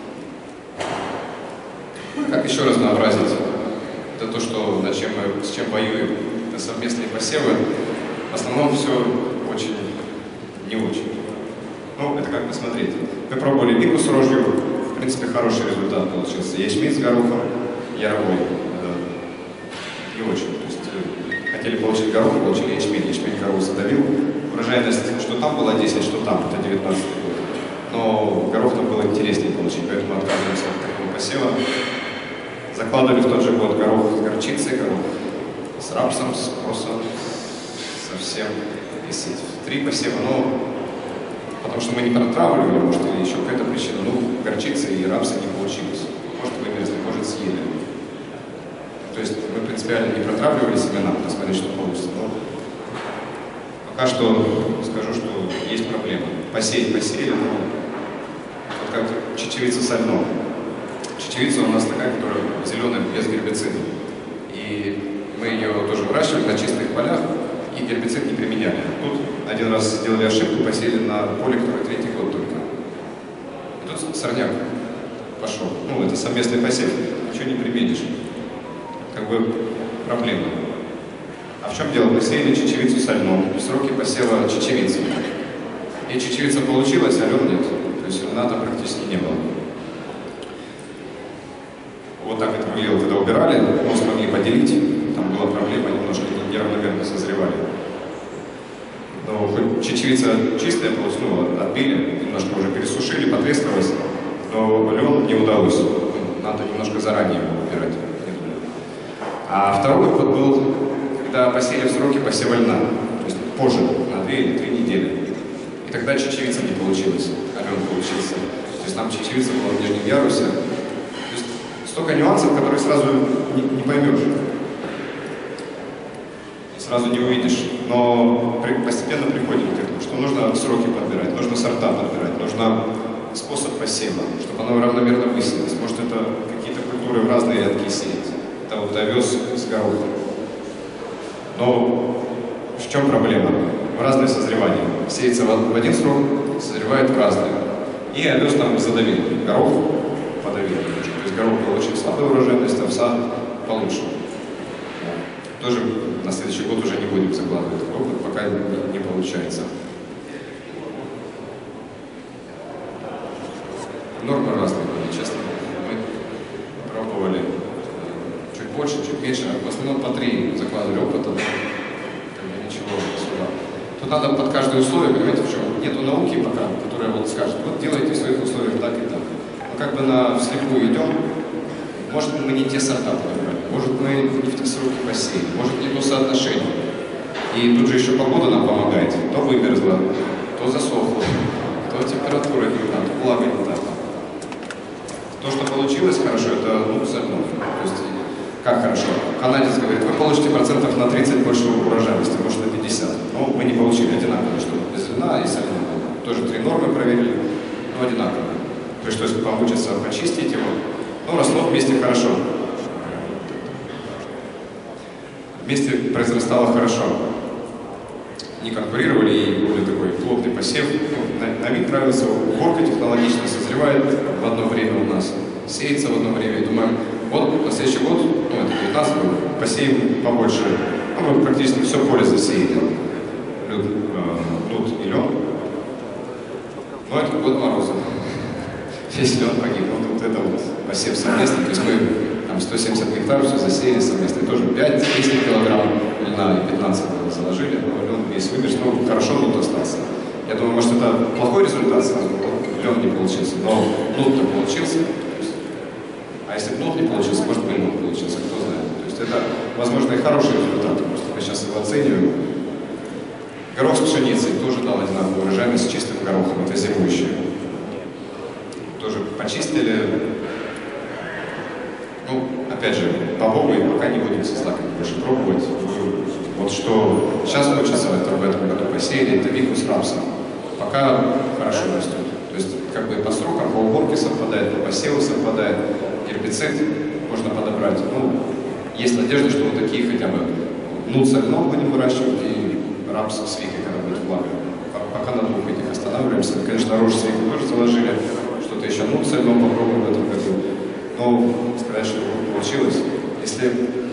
Как еще разнообразить? Это то, что, с чем воюем. Это совместные посевы. В основном все очень не очень. Ну, это как посмотреть. Мы пробовали бику с рожью. В принципе, хороший результат получился. Ячмень с горохом, яровой. Не очень. То есть хотели получить горох, получили ячмень. Ячмень корову задавил. Урожайность, что там была 10, что там. Это 19 год. Но горох там было интереснее получить, поэтому отказываемся от такого посева. Закладывали в тот же год горох с горчицей, горох с рапсом, с просом, совсем висеть. 3 посева, но потому что мы не протравливали, может, или еще какая-то причина. Ну, горчицы и рапса не получилось. Может, вымерзли, может, съели. То есть мы принципиально не протравливали семена, посмотреть, что получится. Но пока что скажу, что есть проблема. Посеять посеяли, но вот как чечевица со льном. Чечевица у нас такая, которая зеленая, без гербицида. И мы ее тоже выращивали на чистых полях, и гербицид не применяли. Тут один раз сделали ошибку, посеяли на поле, которое 3-й год только. И тут сорняк пошел. Ну, это совместный посев, ничего не применишь. Как бы проблема. А в чем дело? Мы сеяли чечевицу со льном, в сроки посева чечевицы. И чечевица получилась, а лен нет. То есть льна там практически не было. Вот так это выглядело, когда убирали, но смогли поделить. Там была проблема, немножко неравномерно созревали. Но хоть чечевица чистая получилась, ну, отбили, немножко уже пересушили, потрескалась, но лен не удалось. Надо немножко заранее его убирать. А второй опыт был, когда посеяли в сроки посева льна, то есть позже, на 2 или 3 недели. И тогда чечевица не получилась, а лен получился. То есть там чечевица была в нижнем ярусе. То есть столько нюансов, которые сразу не поймешь. Сразу не увидишь. Но постепенно приходим к этому, что нужно сроки подбирать, нужно сорта подбирать, нужно способ посева, чтобы оно равномерно высеялось. Может, это какие-то культуры в разные рядки сеять. Это вот овес с горохом. Но в чем проблема? В разное созревание. Сеется в один срок, созревает в разные. И овес там задавил, горох подавил. То есть горох был очень слабая урожайность, овса получше. Тоже на следующий год уже не будем закладывать этот опыт, пока не получается. Нормы разные были, честно. Мы пробовали чуть больше, чуть меньше, в основном по 3 закладывали опыта, ничего сюда. Тут надо под каждое условие, понимаете, в чем? Нету науки пока, которая вот скажет, вот делайте в своих условиях так и так. Мы как бы вслепую идем, может мы не те сорта подобрали, может мы не в те сроки посеяли, может не то соотношение. И тут же еще погода нам помогает, то вымерзла, то засохло, то температура не та, то влага не та. То, что получилось хорошо, это со льном. То есть, как хорошо? Канадец говорит, вы получите процентов на 30 больше урожайности, может на 50. Но мы не получили одинаково, что без льна и со льном. Тоже 3 нормы проверили, но одинаково. Пришлось помучиться почистить его. Но росло вместе хорошо. Вместе произрастало хорошо. Не конкурировали, и был такой плотный посев. На вид нравился, уборка технологично созревает в одно время у нас, сеется в одно время. И думаем, вот на следующий год, это 19 год, посеем побольше. Мы практически все поле засеяли. Лут и лен. Но это год мороза. Весь лен погиб. Вот это вот посев совместный. То есть мы там 170 гектаров все засеяли совместно. И тоже 5-10 килограмм льна и 15 заложили, но лен весь вымерз, хорошо лут остался. Я думаю, может, это плохой результат сразу, лен не получился, но лут-то получился. А если бы лут не получился, может быть, лен получился, кто знает. То есть это, возможно, и хороший результат, просто я сейчас его оцениваю. Горох с пшеницей тоже дал одинаковую урожайность с чистым горохом, это зимующее. Тоже почистили. Опять же, бобовые пока не будем со злаками больше пробовать. Вот что сейчас хочется в этом году посеяли, это вику с рапсом. Пока хорошо растет. То есть как бы по срокам, по уборке совпадает, по посеву совпадает, гербицид можно подобрать. Ну, есть надежда, что вот такие хотя бы нут соленого будем выращивать и рапс с викой, когда будет влага. Пока на двух этих останавливаемся. Конечно, рожь с викой тоже заложили, что-то еще нут соленого попробуем в этом году. Но сказать, что получилось, если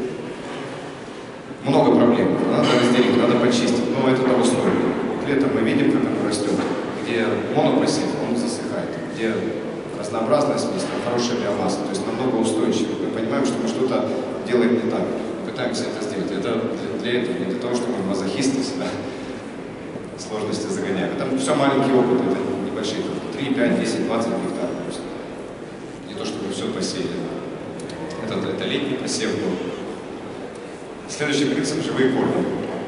много проблем, надо разделить, надо почистить, но это того стоит. Летом мы видим, как оно растет, где монопосев, он засыхает, где разнообразная смесь, хорошая биомасса, то есть намного устойчивее. Мы понимаем, что мы что-то делаем не так, пытаемся это сделать. Это для этого, не для того, что мы мазохисты себя сложности загоняем. Это все маленький опыт, это небольшие, 3, 5, 10, 20 гектар. Не то, чтобы все посеяли. Это летний посев был. Следующий принцип – живые корни.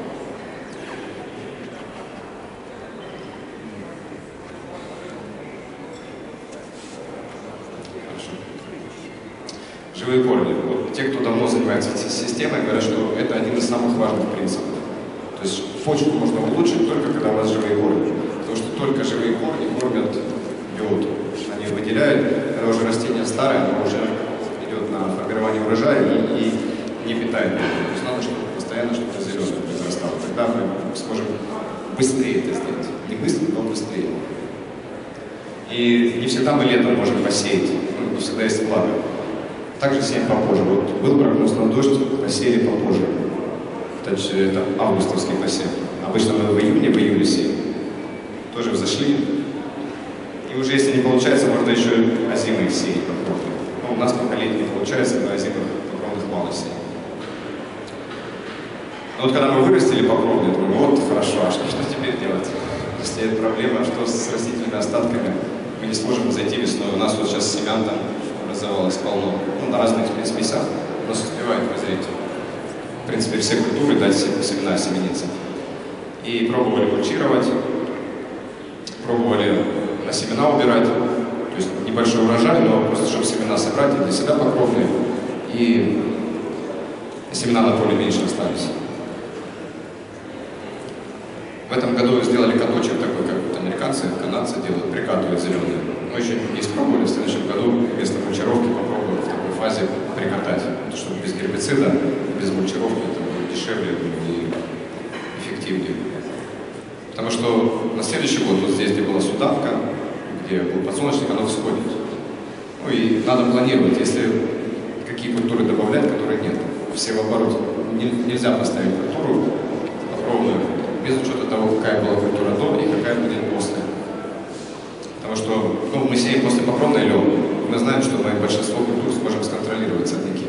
Живые корни. Вот те, кто давно занимается этой системой, говорят, что это один из самых важных принципов. То есть почву можно улучшить только когда у вас живые корни. Потому что только живые корни кормят биоту. Они выделяют, когда уже растение старое, оно уже идет на формирование урожая и не питает. То есть надо, чтобы постоянно что-то зеленое произрастало. Тогда мы сможем быстрее это сделать. Не быстро, но быстрее. И не всегда мы летом можем посеять. Ну, не всегда есть влага. Также сеем попозже. Вот был прогноз на дождь, посеяли попозже. Это августовский посев. Обычно мы в июне, в июле сеем. Тоже взошли. И уже если не получается, можно еще озимых сеять покровные. Но у нас пока летний не получается, мы озимых покровных мало сеем. Но вот когда мы вырастили покровные, думаю, вот хорошо, а что теперь делать? Если это проблема, что с растительными остатками, мы не сможем зайти весной. У нас вот сейчас семян там образовалось полно. Ну, на разных смесях у нас успевает вызреть. В принципе, все культуры дать семена семениться. И пробовали мульчировать, пробовали на семена убирать. То есть небольшой урожай, но просто чтобы семена собрать и для себя покровные. И семена на поле меньше остались. В этом году сделали каточек такой, как вот американцы, канадцы делают, прикатывают зеленые. Мы еще не испробовали, в следующем году вместо мульчировки попробуем в такой фазе прикатать. Потому что без гербицида, без мульчировки это будет дешевле и эффективнее. Потому что на следующий год, вот здесь, где была судавка, где был подсолнечник, оно всходит. Ну и надо планировать, если какие культуры добавлять, которые нет. Все в оборот. Нельзя поставить культуру покровную без учета того, какая была культура до и какая будет после. Потому что мы сеем после покровной лен. Мы знаем, что мы большинство культур сможем сконтролировать сорняки.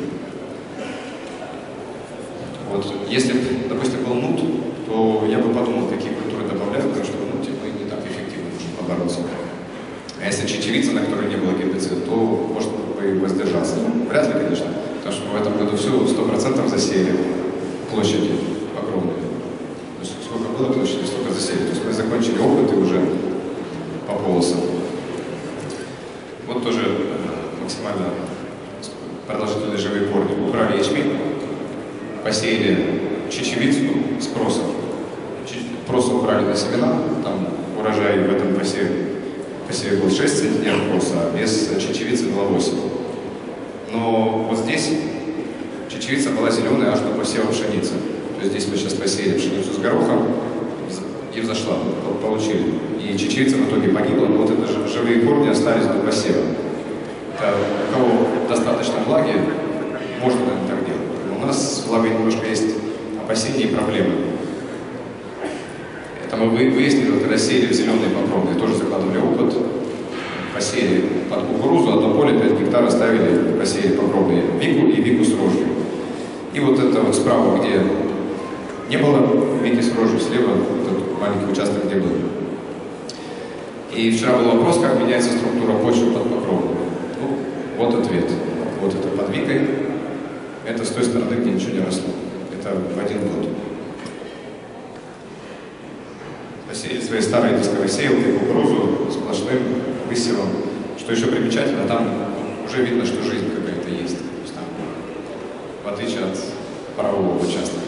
Вот, если бы, допустим, был нут, то я бы подумал, какие культуры добавлять, потому что мы не так эффективно можем побороться. А если чечевица, на которой не было гербицида, то может бы воздержаться. Вряд ли, конечно, потому что мы в этом году все 100% засеяли площади покровной. То есть сколько было площади, столько засеяли. То есть мы закончили опыт и уже по полосам. Вот тоже максимально продолжительные живые корни. Убрали ячмень, посеяли чечевицу с просом. Проса убрали на семена, там урожай в этом посеве был 6 центнеров проса, а без чечевицы было 8. Но вот здесь чечевица была зеленая аж до посева пшеницы. То есть здесь мы сейчас посеяли пшеницу с горохом и взошла, получили. И чечевица в итоге погибла, но вот это же живые корни остались до посева. Это, у кого достаточно влаги, можно, наверное, так делать. Но у нас с влагой немножко есть опасения и проблемы. Это мы выяснили, когда сеяли в зеленые покровные, тоже закладывали опыт. Посеяли под кукурузу, одно поле 5 гектар оставили, посеяли покровные вику и вику с рожью. И вот это вот справа, где не было вики с рожью, слева этот маленький участок, где был. И вчера был вопрос, как меняется структура почвы под покровом. Ну, вот ответ. Вот это под викой. Это с той стороны, где ничего не росло. Это в 1 год. Посеяли свои старые дисковые сеялки, кукурузу сплошным высевом. Что еще примечательно, там уже видно, что жизнь какая-то есть. Там, в отличие от парового участка.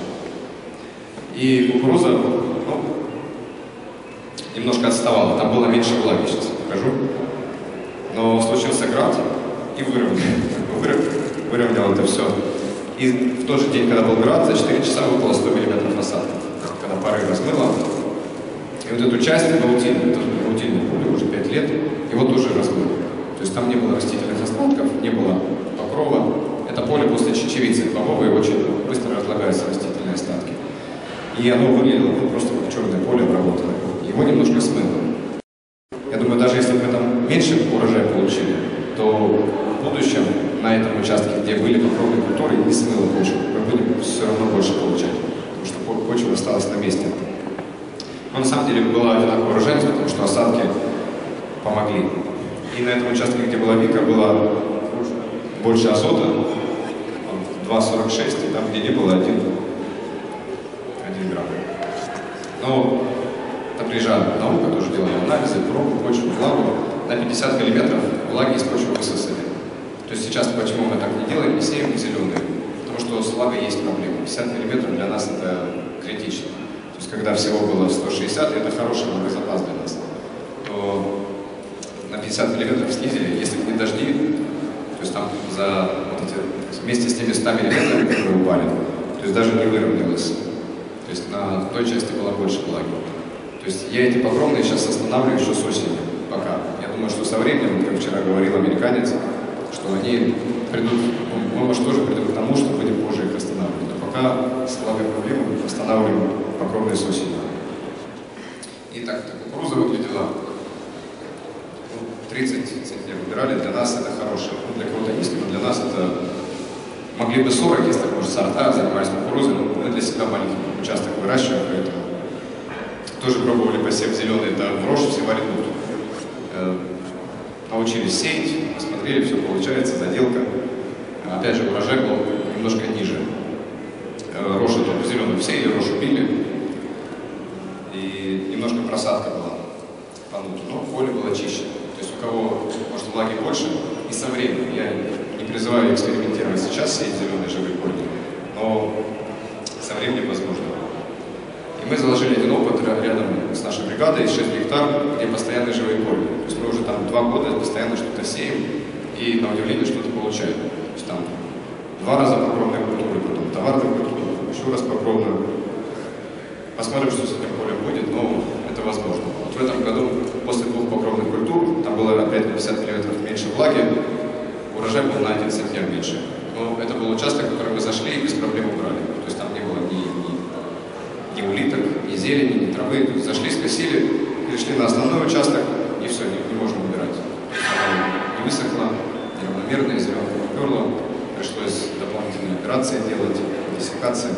И кукуруза, немножко отставала, там было меньше влаги сейчас. покажу. Но случился град и выровнял это все. И в тот же день, когда был град, за 4 часа выпало 100 мм осадков, когда пары размыло. И вот эту часть, это паутинное поле, уже 5 лет, его тоже размыло. То есть там не было растительных остатков, не было покрова. Это поле после чечевицы бобовой очень быстро разлагаются растительные остатки. И оно выглядело просто как черное поле обработанное. Его немножко смыло. Я думаю, даже если бы мы там меньше урожая получили, то в будущем на этом участке, где были покровные культуры, не смыло почву, мы будем все равно больше получать, потому что почва осталась на месте. Но на самом деле была одинаковая урожайность, потому что осадки помогли. И на этом участке, где была вика, было больше азота, 2,46, и там, где не было, 1 грамм. Но там приезжала наука, тоже делали анализы, пробу, почву, влагу. На 50 мм влаги из почвы высосали. То есть сейчас почему мы так не делаем, не сеем зеленые? Потому что с влагой есть проблема. 50 мм для нас это критично. То есть когда всего было 160, это хороший влагозапас для нас. То на 50 мм снизили, если бы не дожди, то есть там вместе с теми 100 мм, которые упали, то есть даже не выровнялось. То есть на той части было больше влаги. То есть я эти покровные сейчас останавливаю еще с осени, пока. Я думаю, что со временем, как вчера говорил американец, что они придут, мы, может, тоже придут к тому, что будем позже их останавливать. Но пока с влагой проблемы останавливаем покровные с осени. И так кукуруза выглядела 30 центнеров выбирали, для нас это хорошее. Для кого-то низкий, но для нас это могли бы 40, если, может, сорта занимались кукурузой, но мы для себя маленький участок выращиваем, поэтому тоже пробовали посев зеленый, это в рожь всевали тут. Научились сеять, посмотрели, все получается, заделка. Опять же, урожай был немножко ниже. Рожь эту зеленую всеяли, рожь убили, и немножко просадка была по нуту, но поле было чище. То есть у кого, может, влаги больше, и со временем. Я не призываю экспериментировать сейчас, сеять зеленые живые корни, но со временем возможно. И мы заложили один опыт рядом с нашей бригадой, 6 гектар, где постоянные живые корни. То есть мы уже там 2 года постоянно что-то сеем, и на удивление что-то получаем. То есть там 2 раза покровные культуры, потом товарную культуру, еще раз покровную. Посмотрим, что с этим полем будет, но это возможно. Вот в этом году, после 2 покровных культур, там было опять на 50 мм меньше влаги, урожай был на 1 центнер меньше. Но это был участок, в который мы зашли и без проблем убрали. То есть там не было ни улиток, ни зелени, ни травы. То есть зашли, скосили, перешли на основной участок, и все, не можно убирать. Не высохло, неравномерно, зеленка поперла, пришлось дополнительные операции делать, диссекации.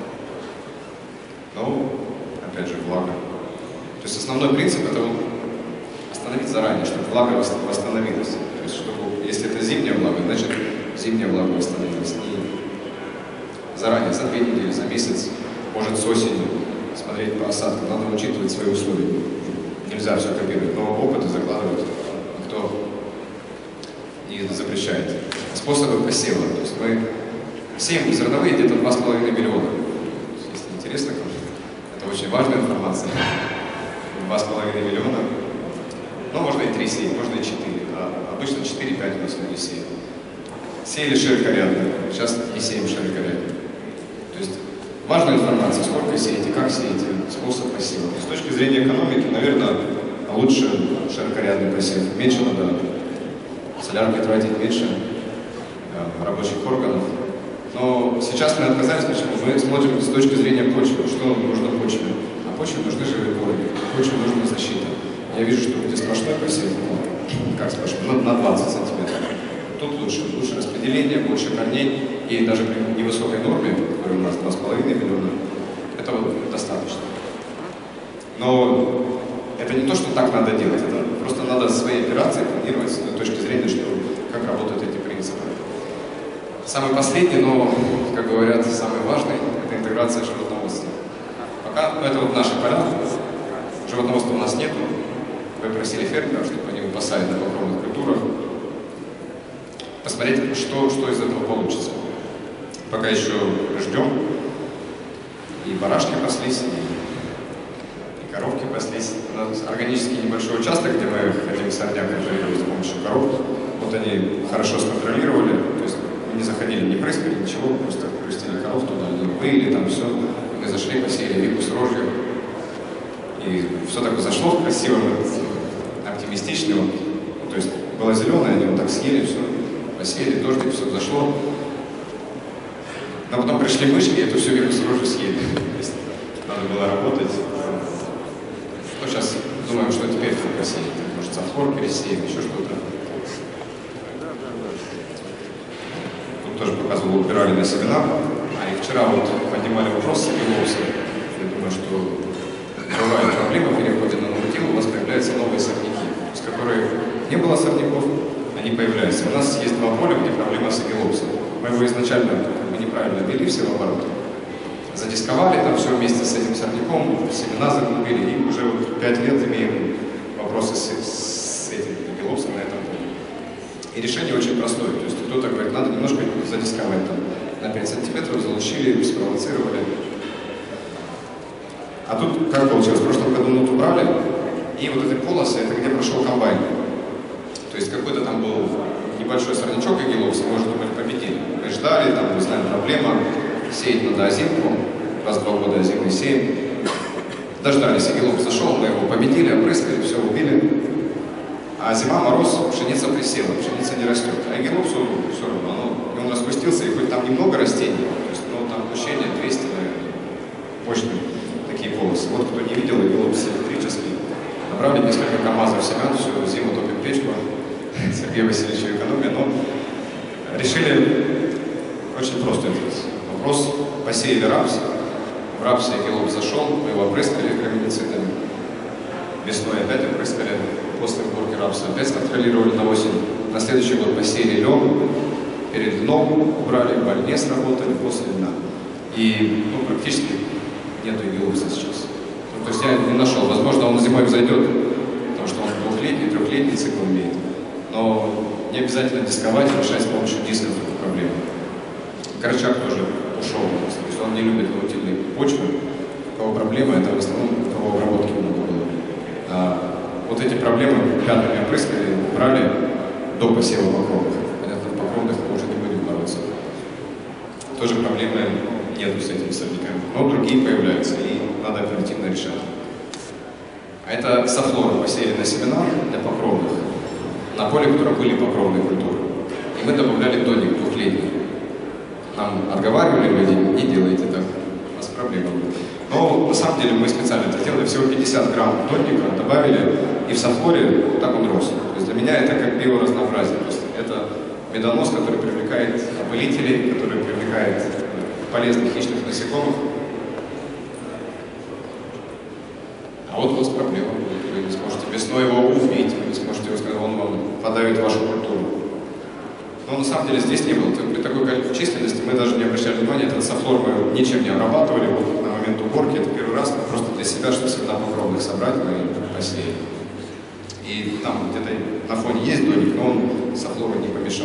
Но, опять же, влага. То есть основной принцип это вот остановить заранее, чтобы влага восстановилась. То есть, чтобы, если это зимняя влага, значит зимняя влага восстановилась. Не заранее, за 2 недели, за месяц, может с осени смотреть по осадкам. Надо учитывать свои условия. Нельзя все копировать, но опыты закладывать никто не запрещает. Способы посева. То есть мы сеем зерновые где-то 2,5 миллиона. Если интересно, это очень важная информация. 2,5 миллиона. Ну, можно и 3 сеять, можно и 4. А обычно 4-5 у нас люди сеют. Сеяли широкорядно. Сейчас не сеем широкорядно. То есть важная информация, сколько сеете, как сеете, способ посева. С точки зрения экономики, наверное, лучше широкорядный посев. Меньше надо солярки тратить, меньше рабочих органов. Но сейчас мы отказались, почему? Мы смотрим с точки зрения почвы, что нужно почве. А почве нужны живые корни, почве нужна защита. Я вижу, что где сплошной посев, как сплошной, на 20 сантиметров. Тут лучше распределение, больше корней, и даже при невысокой норме, которая у нас 2,5 миллиона, этого достаточно. Но это не то, что так надо делать, это просто надо свои операции планировать с точки зрения, что, как работают эти принципы. Самый последний, но, как говорят, самый важный, это интеграция животноводства. Пока, это вот наши поля, животноводства у нас нету. Вы просили фермеров, чтобы они выпасали на покровных культурах. Посмотреть, что из этого получится. Пока еще ждем. И барашки паслись, и коровки паслись. У нас органический небольшой участок, где мы хотим сорняк контролировать с помощью коров. Вот они хорошо сконтролировали, то есть мы не заходили, не прыскали, ничего, просто пустили коров туда, они выили, там все. Мы зашли, посеяли репу с рожью. И все так зашло красиво, оптимистично. То есть было зеленое, они вот так съели, все, посеяли, дождик, все зашло. Но потом пришли мышки и эту всю репу с рожью съели. Надо было работать. Ну, сейчас думаем, что теперь посеять. Может, сахор пересеем, еще что-то. Тут тоже показывал, убирали на семена. А и вчера вот поднимали вопрос с Агиловсом. Я думаю, что бывает проблема в переходе на ноутил, у вас появляются новые сорняки, с которых не было сорняков, они появляются. У нас есть два поля, где проблема с Агиловсом. Мы его изначально неправильно ввели все в оборот. Задисковали там все вместе с этим сорняком, семена загубили, и уже вот 5 лет имеем вопросы с этим Агиловсом на этом поле. И решение очень простое. То есть кто-то говорит, надо немножко задисковать там на 5 сантиметров, залучили, спровоцировали. А тут как получилось? В прошлом году нут убрали, и вот эти полосы, это где прошел комбайн. То есть какой-то там был небольшой сорнячок Агиловса, может быть, победили. Мы ждали, там, не знаю, проблема, сеять надо озимку, раз в 2 года озимый сеем. Дождались, Агиловс зашел, мы его победили, опрыскали, все, убили. А зима, мороз, пшеница присела, пшеница не растет. А Агиловсу все равно, он распустился, и хоть там немного растений, то есть, ну, там пущение 200, наверное, мощные такие полосы. Вот кто не видел, Агиловс электрический. Набрали несколько КАМАЗов семян, всю зиму топим печку. Сергей Васильевич экономия, но решили очень просто этот вопрос. Посеяли рапс, в рапсе Агиловс зашел, мы его опрыскали граминицидами. Весной опять опрыскали, после уборки рапса опять сконтролировали на осень. На следующий год посеяли лен, перед льном убрали, больне сработали после льна. И ну, практически нету Агиловса сейчас. Ну, то есть я не нашел, возможно, он зимой взойдет, потому что он 2-летний, 3-летний цикл имеет. Но не обязательно дисковать и решать с помощью дисков эту проблему. Корчак тоже ушел, то есть он не любит волатильные почвы. У кого проблема, это в основном травообработки много было. Вот эти проблемы пятнами опрыскали, убрали до посева покровных. Понятно, в покровных мы уже не будем бороться. Тоже проблемы нету с этими сорняками. Но другие появляются, и надо оперативно решать. А это софлоры посеяли на семена для покровных. На поле, в котором были покровные культуры. И мы добавляли тоник 2-летний. Нам отговаривали люди, не делайте так, у нас проблема будет. Но на самом деле мы специально это сделали, всего 50 грамм тоника добавили, и в софлоре так он рос. То есть для меня это как биоразнообразие. То есть это медонос, который привлекает опылителей, который привлекает полезных хищных насекомых. А вот у вас проблема будет. Вы не сможете весной его увидеть, вы не сможете его сказать, он вам подавит вашу культуру. Но на самом деле здесь не было. При такой численности мы даже не обращали внимания, этот софлор мы ничем не обрабатывали. Вот на момент уборки это первый раз, просто для себя, чтобы всегда покровных собрать, мы посеяли. И там где-то на фоне есть доник, но он софлору не помешал.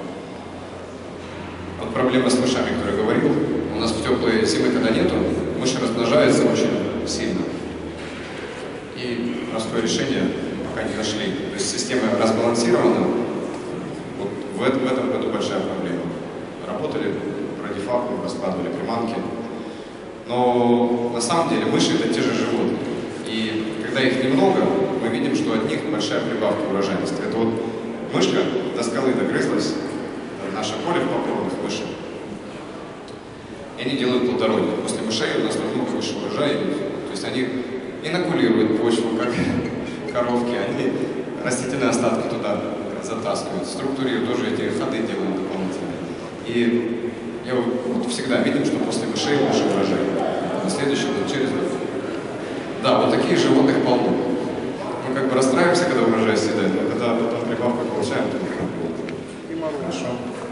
Вот проблема с мышами, которую я говорил. У нас в теплые зимы, когда нету, мыши размножаются очень сильно. И простое решение пока не нашли. То есть система разбалансирована. Вот в этом году большая проблема. Работали, продефактно, раскладывали приманки. Но на самом деле мыши это те же животные. И когда их немного, мы видим, что от них большая прибавка урожайности. Это вот мышка до скалы догрызлась, наше поле в покровных мышей. И они делают плодородие. После мышей у нас намного выше урожай. То есть они инокулируют почву, как коровки, они растительные остатки туда затаскивают. В структуре тоже эти ходы делают дополнительные. И я вот всегда видим, что после мышей выше урожай. На следующий год, через год. Да, вот таких животных полно. Мы как бы расстраиваемся, когда урожай съедает, а когда потом прибавку получаем, то хорошо.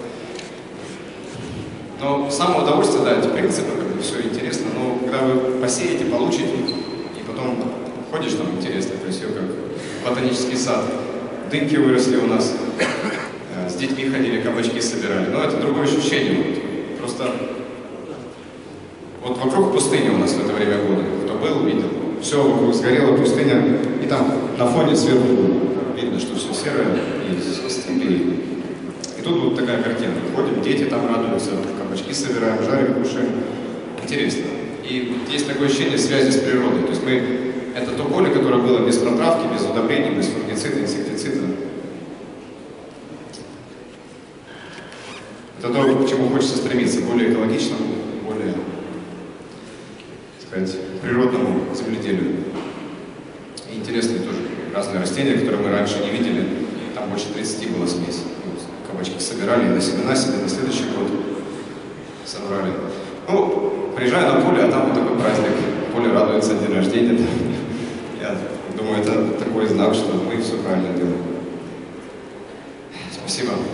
Но самое удовольствие, да, эти принципы, как бы все интересно, но когда вы посеете, получите, и потом ходишь там интересно, красиво, как ботанический сад. Дыньки выросли у нас, с детьми ходили, кабачки собирали, но это другое ощущение. Просто вот вокруг пустыни у нас в это время года, кто был, видел. все вокруг сгорела пустыня, и там на фоне сверху видно, что все серое, и степи. И тут вот такая картина. Ходим, дети там радуются, кабачки собираем, жарим, кушаем. Интересно. И есть такое ощущение связи с природой. То есть это то поле, которое было без протравки, без удобрений, без фунгицида, инсектицида. Это то, к чему хочется стремиться, более экологичному, более, так сказать, природному земледелию. И интересные тоже разные растения, которые мы раньше не видели. Там больше 30 было смесь. Кабачки собирали и на семена себе на следующий год собрали. Ну, приезжаю на поле, а там вот такой праздник. Поле радуется, день рождения. Я думаю, это такой знак, что мы все правильно делаем. Спасибо.